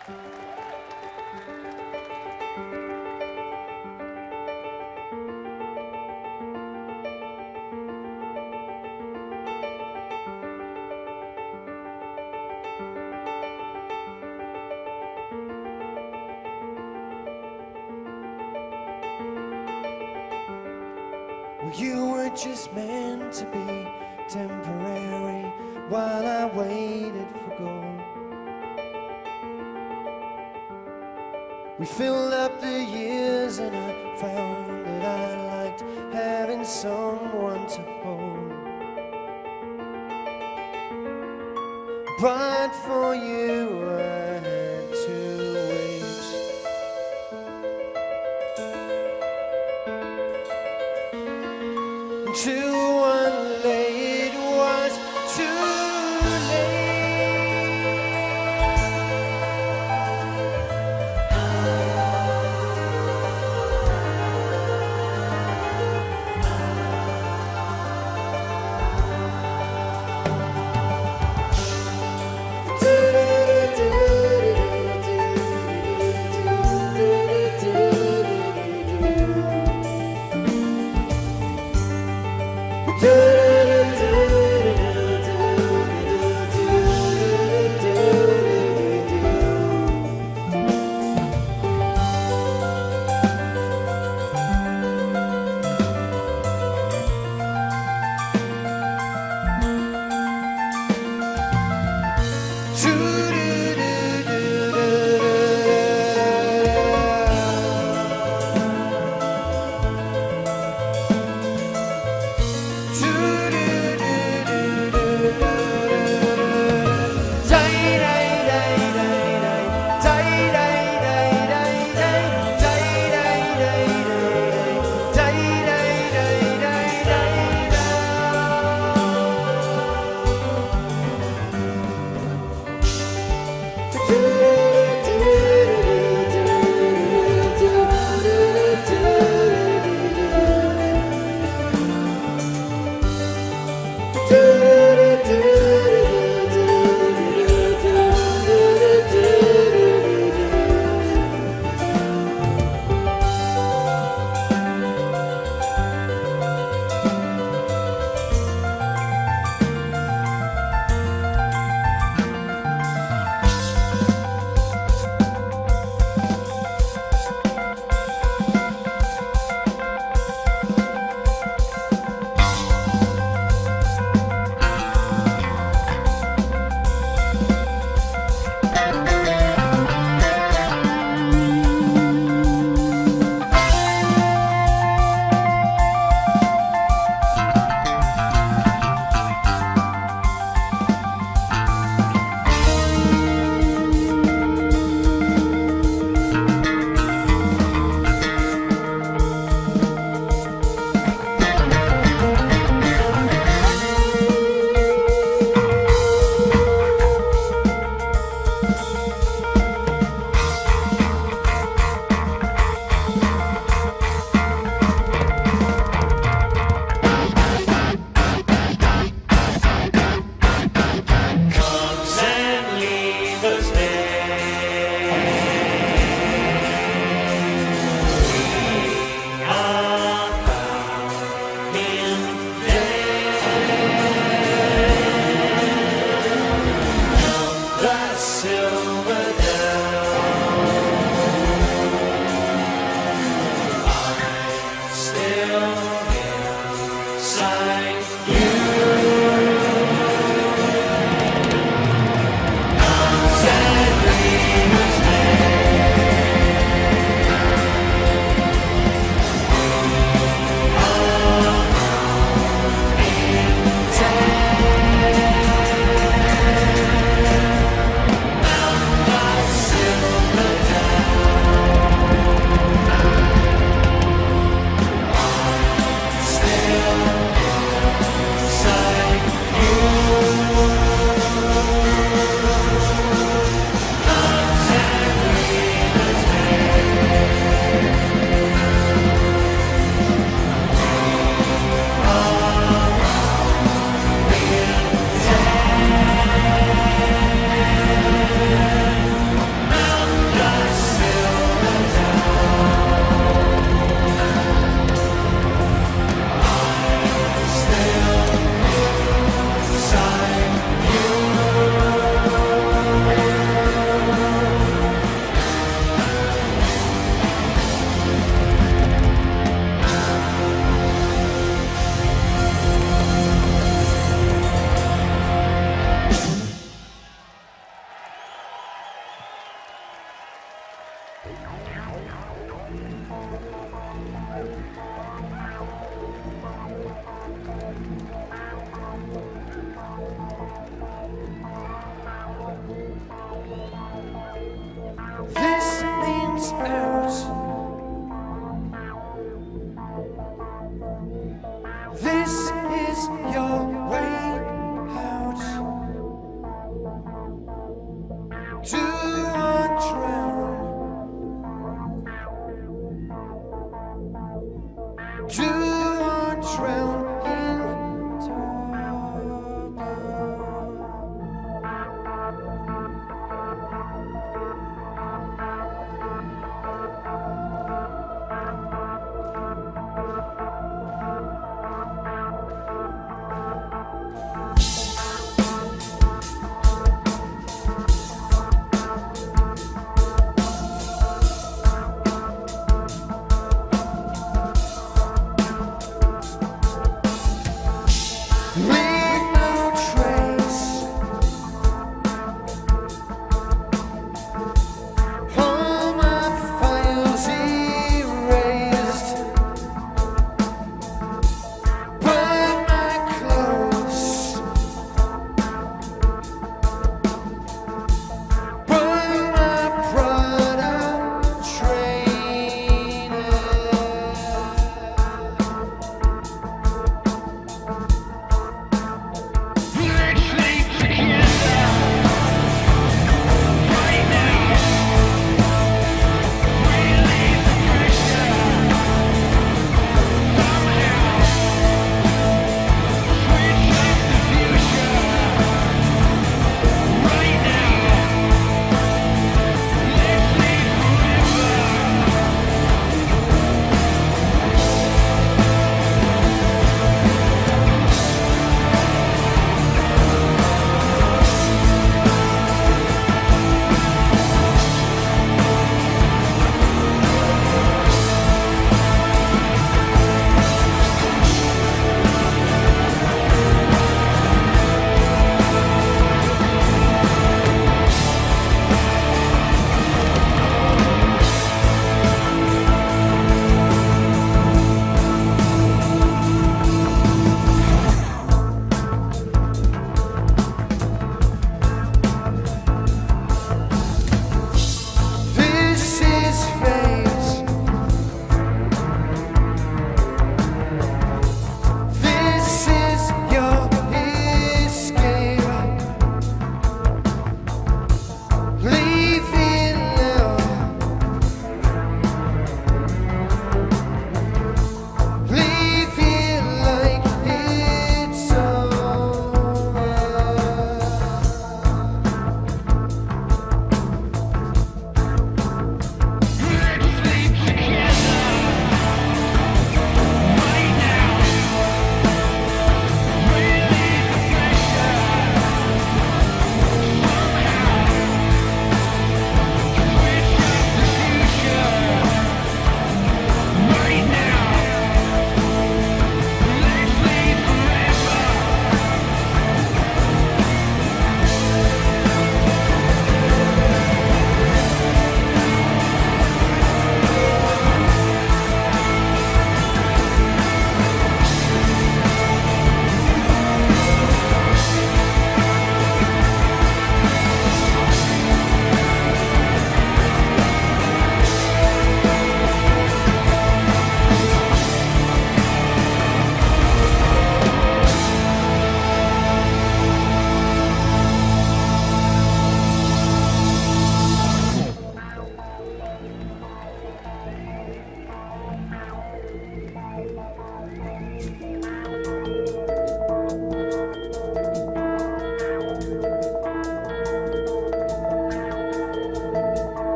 Speaker 1: Well, you were just meant to be temporary while I waited for gold. We filled up the years and I found that I liked having someone to hold. But for you I had to wait. Too one late was too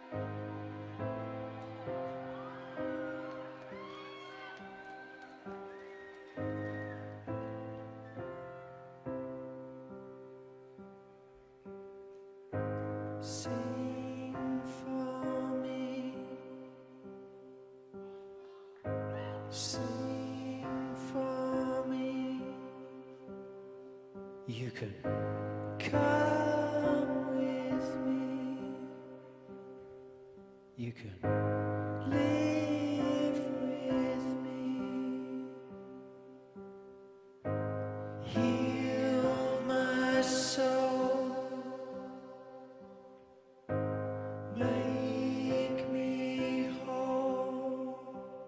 Speaker 1: Sing for me, sing for me. You can come with me. You can live with me. Heal my soul. Make me whole.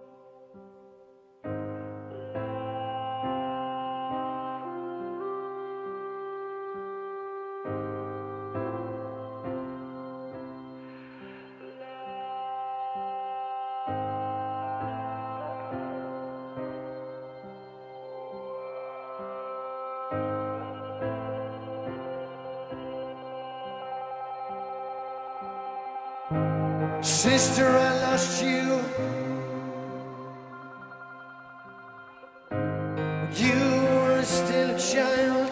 Speaker 1: Sister, I lost you. You were still a child.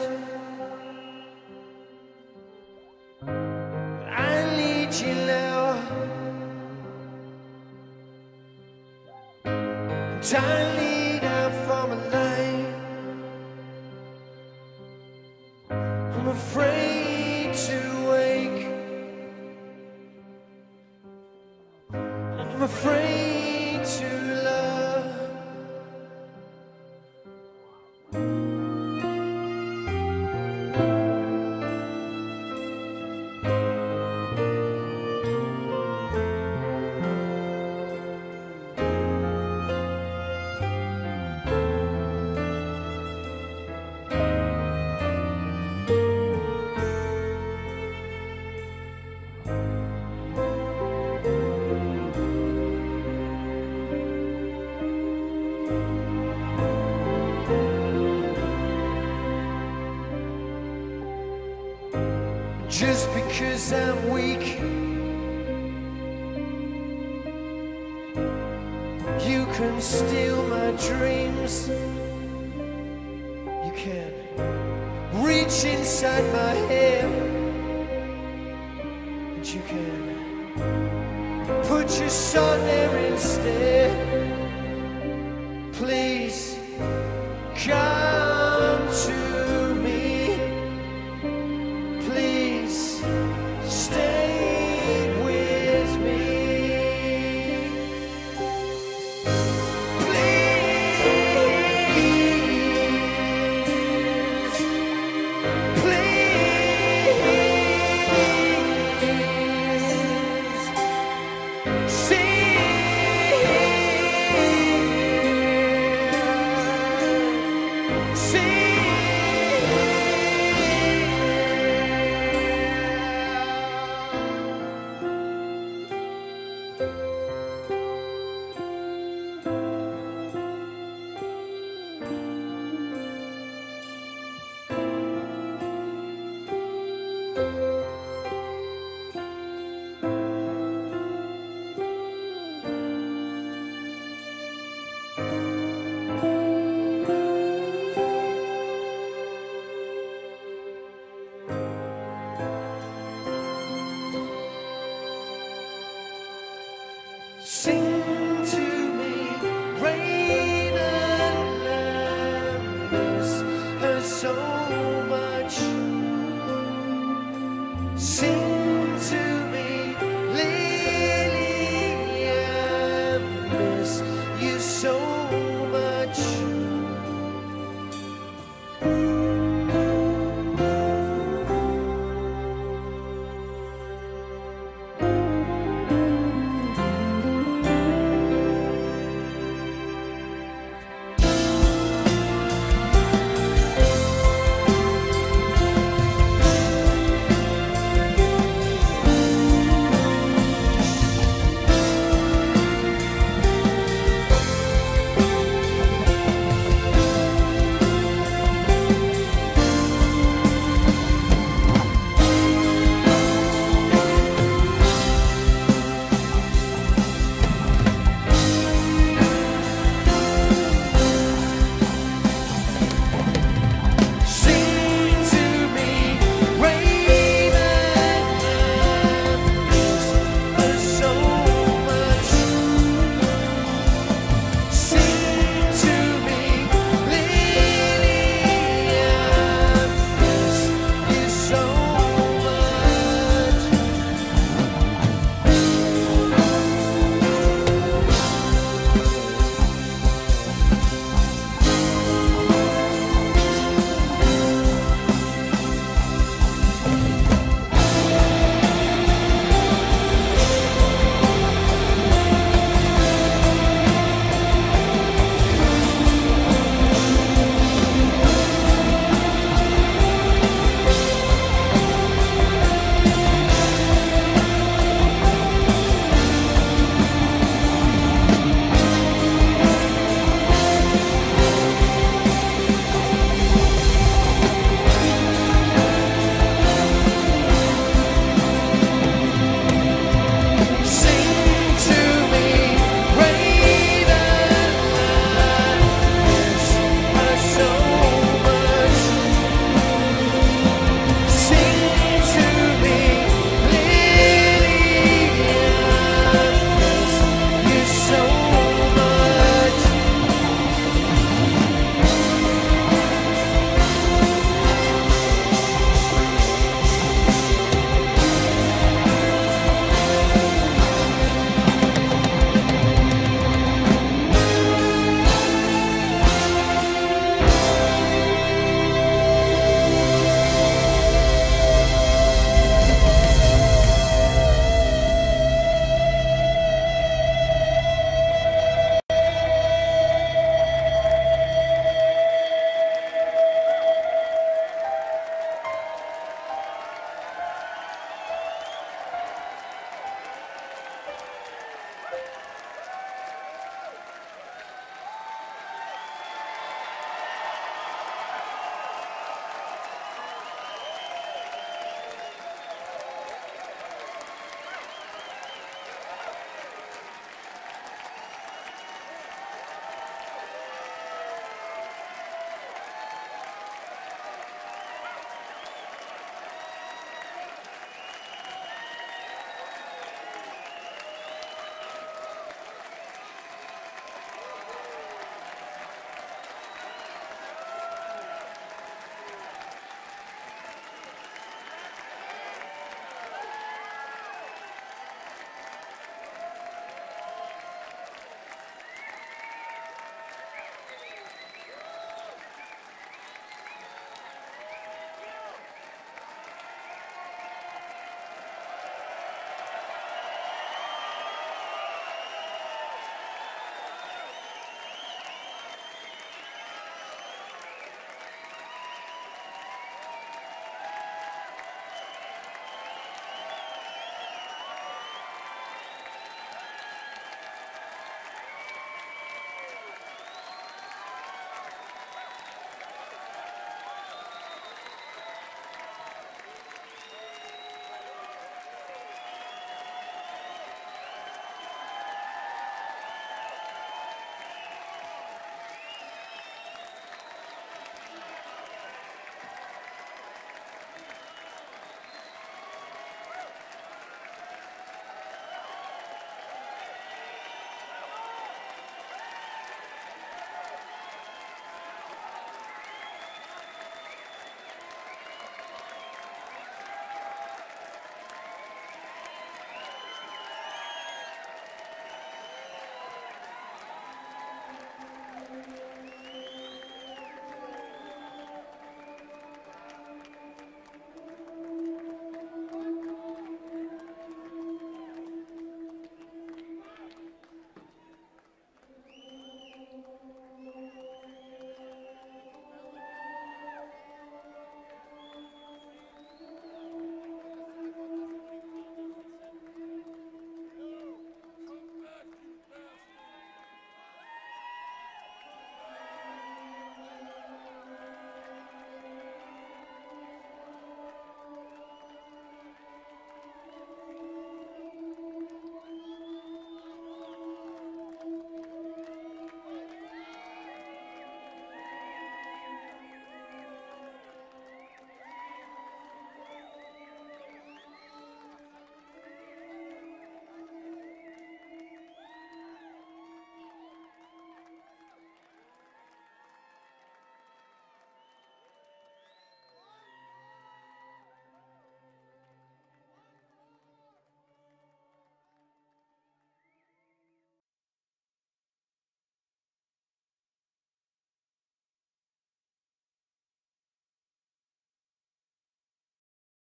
Speaker 1: I need you now. And I lead out from a line. I'm afraid to wake. I'm afraid to love. Just because I'm weak, you can steal my dreams. You can reach inside my head, and you can put your son there instead. Please, God.